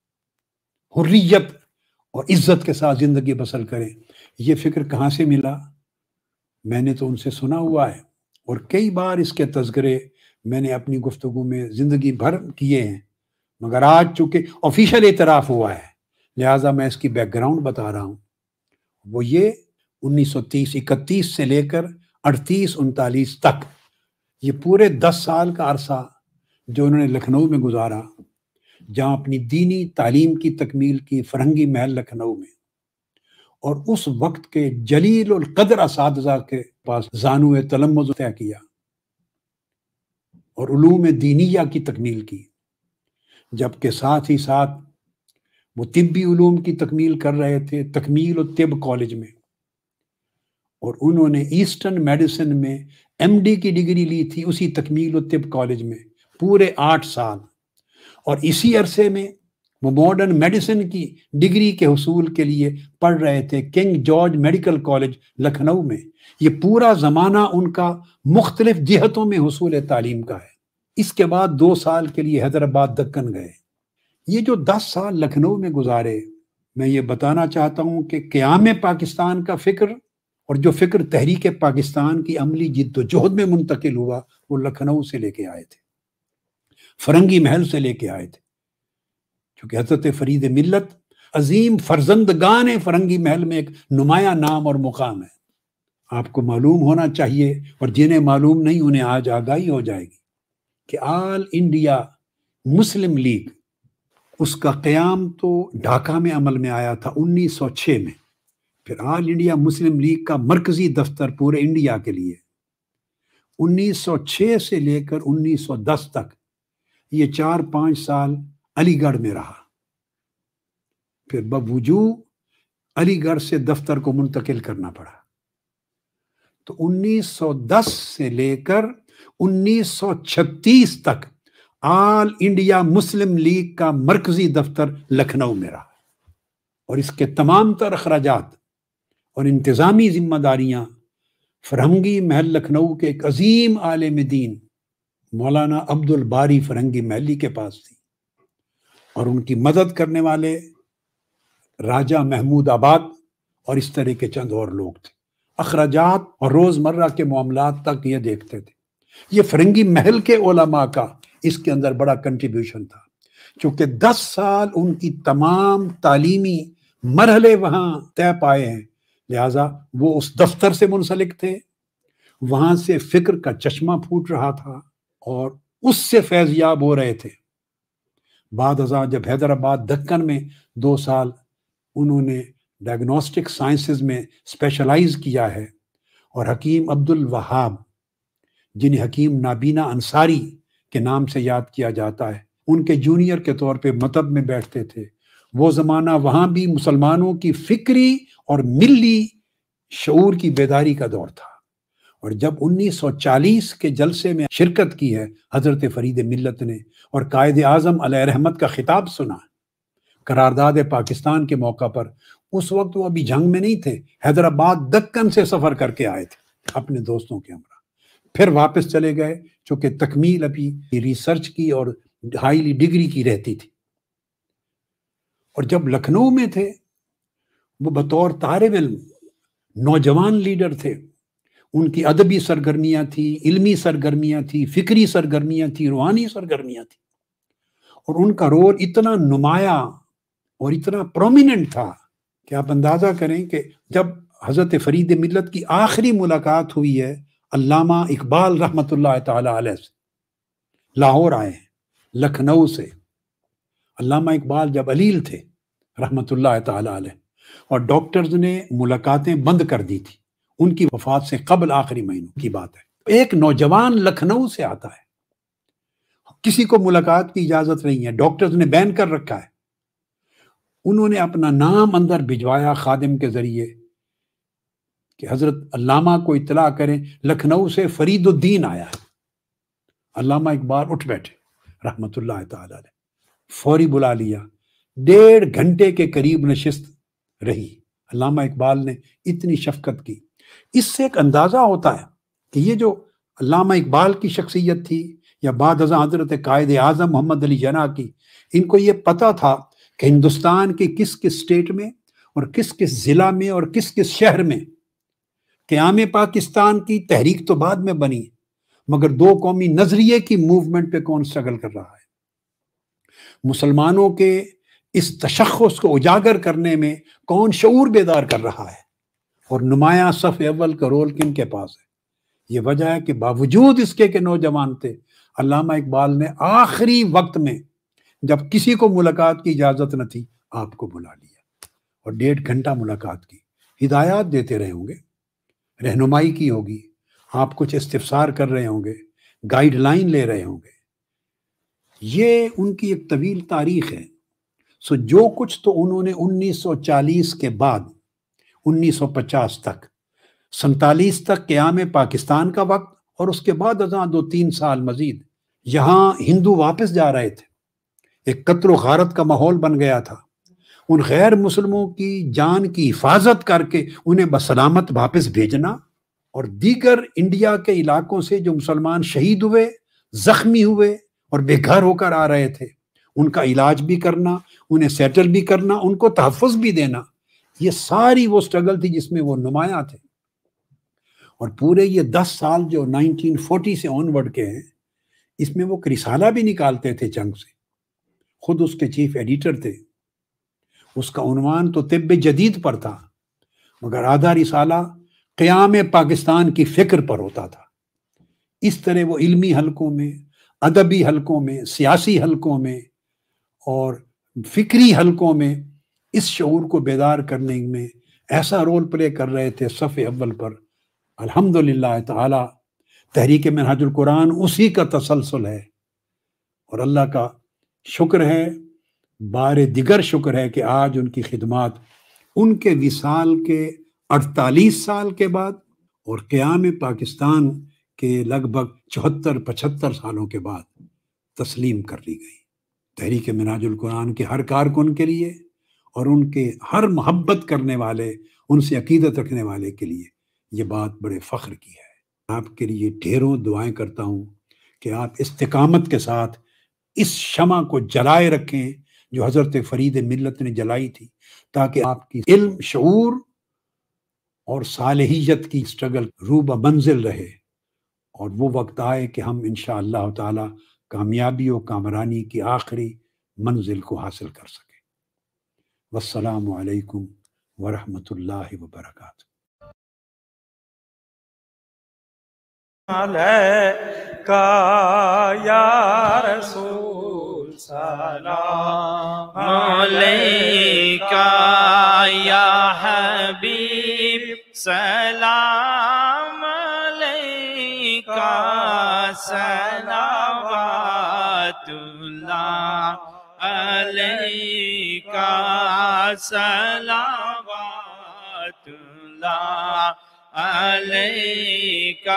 حریت اور عزت کے ساتھ زندگی بسر کریں، یہ فکر کہاں سے ملا؟ میں نے تو ان سے سنا ہوا ہے، اور کئی بار اس کے تذکرے میں نے اپنی گفتگو میں زندگی بھر کیے ہیں، مگر آج چونکہ آفیشیل اعتراف ہوا ہے لہٰذا میں اس کی بیک گراؤنڈ بتا رہا ہوں۔ وہ یہ انیس سو تیس اکتیس سے لے کر اڑتیس انتالیس تک، یہ پورے دس سال کا عرصہ جو انہوں نے لکھنؤ میں گزارا، جہاں اپنی دینی تعلیم کی تکمیل کی فرنگی محل لکھنؤ میں، اور اس وقت کے جلیل القدر اساتذہ کے پاس زانو تلمذ طے کیا اور علوم دینیہ کی تکمیل کی، جبکہ ساتھ ہی ساتھ وہ طبی علوم کی تکمیل کر رہے تھے تکمیل الطب کالج میں، اور انہوں نے ایسٹرن میڈیسن میں ایم ڈی کی ڈگری لی تھی اسی تکمیل الطب کالج میں پورے آٹھ سال، اور اسی عرصے میں وہ ماڈرن میڈیسن کی ڈگری کے حصول کے لیے پڑھ رہے تھے King George medical college Lucknow میں۔ یہ پورا زمانہ ان کا مختلف جہتوں میں حصول تعلیم کا ہے۔ اس کے بعد دو سال کے لیے حیدرآباد دکن گئے۔ یہ جو دس سال لکھنؤ میں گزارے، میں یہ بتانا چاہتا ہوں کہ قیام پاکستان کا فکر اور جو فکر تحریک پاکستان کی عملی جد و جہد میں منتقل ہوا وہ لکھنؤ سے لے کے آئے تھے، فرنگی محل سے لے کے آئے تھے، چونکہ حضرت فرید ملت عظیم فرزندگان فرنگی محل میں ایک نمایاں نام اور مقام ہے۔ آپ کو معلوم ہونا چاہیے، اور جنہیں معلوم نہیں انہیں آج آگاہی ہو جائے گی، کہ آل انڈیا مسلم لیگ، اس کا قیام تو ڈھاکہ میں عمل میں آیا تھا انیس سو چھ میں، پھر آل انڈیا مسلم لیگ کا مرکزی دفتر پورے انڈیا کے لیے انیس سو چھ سے لے کر انیس سو دس تک یہ چار پانچ سال علی گڑھ میں رہا، پھر بوجود علی گڑھ سے دفتر کو منتقل کرنا پڑا۔ تو انیس سو دس سے لے کر انیس سو چھتیس تک آل انڈیا مسلم لیگ کا مرکزی دفتر لکھنؤ میں رہا، اور اس کے تمام تر اخراجات اور انتظامی ذمہ داریاں فرنگی محل لکھنؤ کے ایک عظیم عالم دین مولانا عبد الباری فرنگی محلی کے پاس تھی، اور ان کی مدد کرنے والے راجہ محمود آباد اور اس طرح کے چند اور لوگ تھے۔ اخراجات اور روزمرہ کے معاملات تک یہ دیکھتے تھے۔ یہ فرنگی محل کے علماء کا اس کے اندر بڑا کنٹریبیوشن تھا، چونکہ دس سال ان کی تمام تعلیمی مرحلے وہاں طے پائے ہیں، لہٰذا وہ اس دفتر سے منسلک تھے، وہاں سے فکر کا چشمہ پھوٹ رہا تھا اور اس سے فیض یاب ہو رہے تھے۔ بعد ازاں جب حیدرآباد دکن میں دو سال انہوں نے ڈائگنوسٹک سائنسز میں اسپیشلائز کیا ہے، اور حکیم عبد الوہاب جنہیں حکیم نابینا انصاری کے نام سے یاد کیا جاتا ہے، ان کے جونیئر کے طور پہ مکتب میں بیٹھتے تھے۔ وہ زمانہ وہاں بھی مسلمانوں کی فکری اور ملی شعور کی بیداری کا دور تھا، اور جب انیس سو چالیس کے جلسے میں شرکت کی ہے حضرت فرید ملت نے، اور قائد اعظم علیہ رحمت کا خطاب سنا قرارداد پاکستان کے موقع پر، اس وقت وہ ابھی جنگ میں نہیں تھے، حیدرآباد دکن سے سفر کر کے آئے تھے اپنے دوستوں کے ہمراہ، پھر واپس چلے گئے، چونکہ تکمیل ابھی ریسرچ کی اور ہائیلی ڈگری کی رہتی تھی۔ اور جب لکھنؤ میں تھے وہ بطور طالب علم نوجوان لیڈر تھے، ان کی ادبی سرگرمیاں تھی، علمی سرگرمیاں تھی، فکری سرگرمیاں تھی، روحانی سرگرمیاں تھی، اور ان کا رول اتنا نمایاں اور اتنا پرومیننٹ تھا کہ آپ اندازہ کریں کہ جب حضرت فرید ملت کی آخری ملاقات ہوئی ہے علامہ اقبال رحمۃ اللہ تعالی علیہ سے، لاہور آئے ہیں لکھنؤ سے، علامہ اقبال جب علیل تھے رحمۃ اللہ تعالی علیہ، اور ڈاکٹرز نے ملاقاتیں بند کر دی تھی ان کی وفات سے قبل، آخری مہینوں کی بات ہے، ایک نوجوان لکھنؤ سے آتا ہے، کسی کو ملاقات کی اجازت نہیں ہے، ڈاکٹرز نے بین کر رکھا ہے، انہوں نے اپنا نام اندر بھجوایا خادم کے ذریعے کہ حضرت علامہ کو اطلاع کریں لکھنؤ سے فرید الدین آیا ہے۔ علامہ اقبال اٹھ بیٹھے رحمۃ اللہ تعالی علیہ، فوری بلا لیا، ڈیڑھ گھنٹے کے قریب نشست رہی، علامہ اقبال نے اتنی شفقت کی۔ اس سے ایک اندازہ ہوتا ہے کہ یہ جو علامہ اقبال کی شخصیت تھی، یا بعد ازاں حضرت قائد اعظم محمد علی جناح کی، ان کو یہ پتہ تھا کہ ہندوستان کی کس کس اسٹیٹ میں اور کس کس ضلع میں اور کس کس شہر میں قیام پاکستان کی تحریک تو بعد میں بنی، مگر دو قومی نظریے کی موومنٹ پہ کون سٹرگل کر رہا ہے، مسلمانوں کے اس تشخص کو اجاگر کرنے میں کون شعور بیدار کر رہا ہے، اور نمایاں صف اول کا رول کن کے پاس ہے۔ یہ وجہ ہے کہ باوجود اس کے کہ نوجوان تھے، علامہ اقبال نے آخری وقت میں جب کسی کو ملاقات کی اجازت نہ تھی آپ کو بلا لیا، اور ڈیڑھ گھنٹہ ملاقات کی، ہدایات دیتے رہے ہوں گے، رہنمائی کی ہوگی، آپ کچھ استفسار کر رہے ہوں گے، گائیڈ لائن لے رہے ہوں گے۔ یہ ان کی ایک طویل تاریخ ہے۔ سو جو کچھ تو انہوں نے انیس سو چالیس کے بعد انیس سو پچاس تک، سنتالیس تک قیام پاکستان کا وقت اور اس کے بعد ازاں دو تین سال مزید یہاں ہندو واپس جا رہے تھے، ایک قتل و غارت کا ماحول بن گیا تھا، ان غیر مسلموں کی جان کی حفاظت کر کے انہیں بسلامت واپس بھیجنا، اور دیگر انڈیا کے علاقوں سے جو مسلمان شہید ہوئے، زخمی ہوئے اور بے گھر ہو کر آ رہے تھے، ان کا علاج بھی کرنا، انہیں سیٹل بھی کرنا، ان کو تحفظ بھی دینا، یہ ساری وہ سٹرگل تھی جس میں وہ نمایاں تھے۔ اور پورے یہ دس سال جو نائنٹین فورٹی سے آن ورڈ کے ہیں، اس میں وہ ایک رسالہ بھی نکالتے تھے جنگ سے، خود اس کے چیف ایڈیٹر تھے، اس کا عنوان تو طب جدید پر تھا، مگر آدھا رسالہ قیام پاکستان کی فکر پر ہوتا تھا۔ اس طرح وہ علمی حلقوں میں، ادبی حلقوں میں، سیاسی حلقوں میں اور فکری حلقوں میں اس شعور کو بیدار کرنے میں ایسا رول پلے کر رہے تھے صف اول پر۔ الحمدللہ تعالی تحریک منہاج القرآن اسی کا تسلسل ہے، اور اللہ کا شکر ہے، بار دیگر شکر ہے کہ آج ان کی خدمات ان کے وصال کے اڑتالیس سال کے بعد اور قیام پاکستان کے لگ بھگ چوہتر پچہتر سالوں کے بعد تسلیم کر لی گئی۔ تحریک منہاج القرآن کے ہر کارکن کے لیے اور ان کے ہر محبت کرنے والے، ان سے عقیدت رکھنے والے کے لیے یہ بات بڑے فخر کی ہے۔ آپ کے لیے ڈھیروں دعائیں کرتا ہوں کہ آپ استقامت کے ساتھ اس شمع کو جلائے رکھیں جو حضرت فرید ملت نے جلائی تھی، تاکہ آپ کی علم، شعور اور صالحیت کی سٹرگل روبہ منزل رہے، اور وہ وقت آئے کہ ہم انشاءاللہ تعالی کامیابی و کامرانی کی آخری منزل کو حاصل کر سکیں۔ والسلام علیکم ورحمۃ اللہ وبرکاتہ۔
علیکہ یا رسول سلام
علیکہ یا حبیب سلام علیکہ صلوات اللہ علیکہ صلوات اللہ علیکہ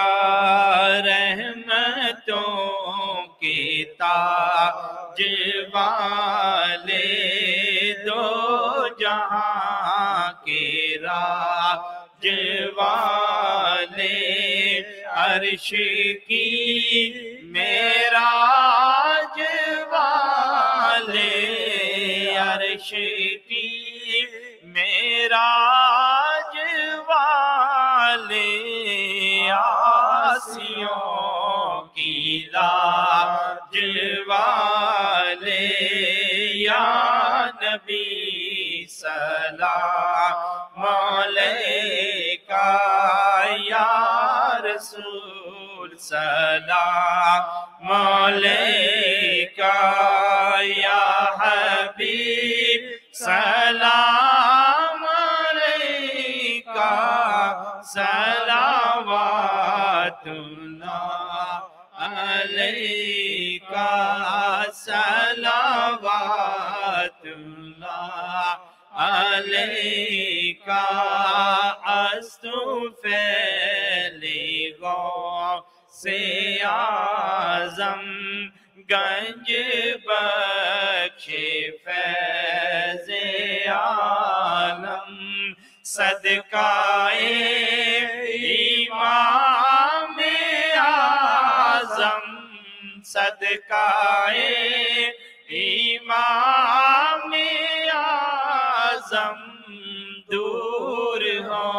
رحمتوں کے تاج والے دو جہاں کے راج والے عرش کی معراج والے عرش کی معراج والے آسیوں کی لاج والے یا نبی سلام علیکہ یا رسول سلام علیکہ یا حبیب سلام علیکہ صلوات اللہ علیکہ صلوات اللہ علیکہ استفیلیگو سے اعظم گنج بخش فیض عالم صدقہ امام اعظم صدقہ امام اعظم دور ہو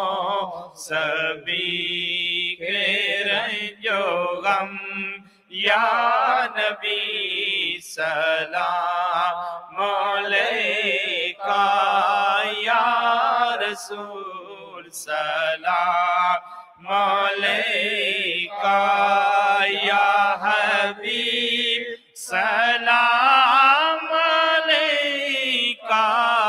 سبھی کے رنج و غم یا نبی سلام علیکہ یا رسول سلام علیکہ یا حبیب سلام علیکہ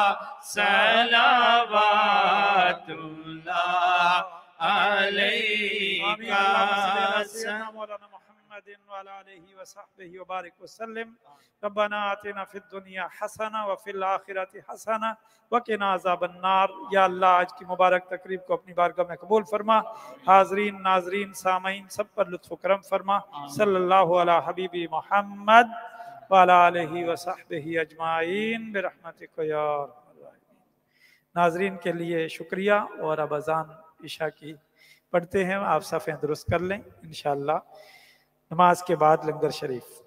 صلوات اللہ علیکہ
مولانا محمد وعلى آله وصحبه وبارك وسلم ربنا آتنا في الدنيا حسنة وفي الآخرة حسنة وقنا عذاب النار. یا اللہ آج کی مبارک تقریب کو اپنی بارگاہ میں قبول فرما. حاضرین ناظرین سامعین سب پر لطف و کرم فرما. صلی اللہ علی حبیبی محمد وعلى آله وصحبه اجمعین برحمتک یا ارحم الراحمین. ناظرین کے لیے شکریہ. اور اب اذان عشاء کی پڑھتے ہیں. آپ صفیں درست کر لیں انشاءاللہ. نماز کے بعد لنگر شریف.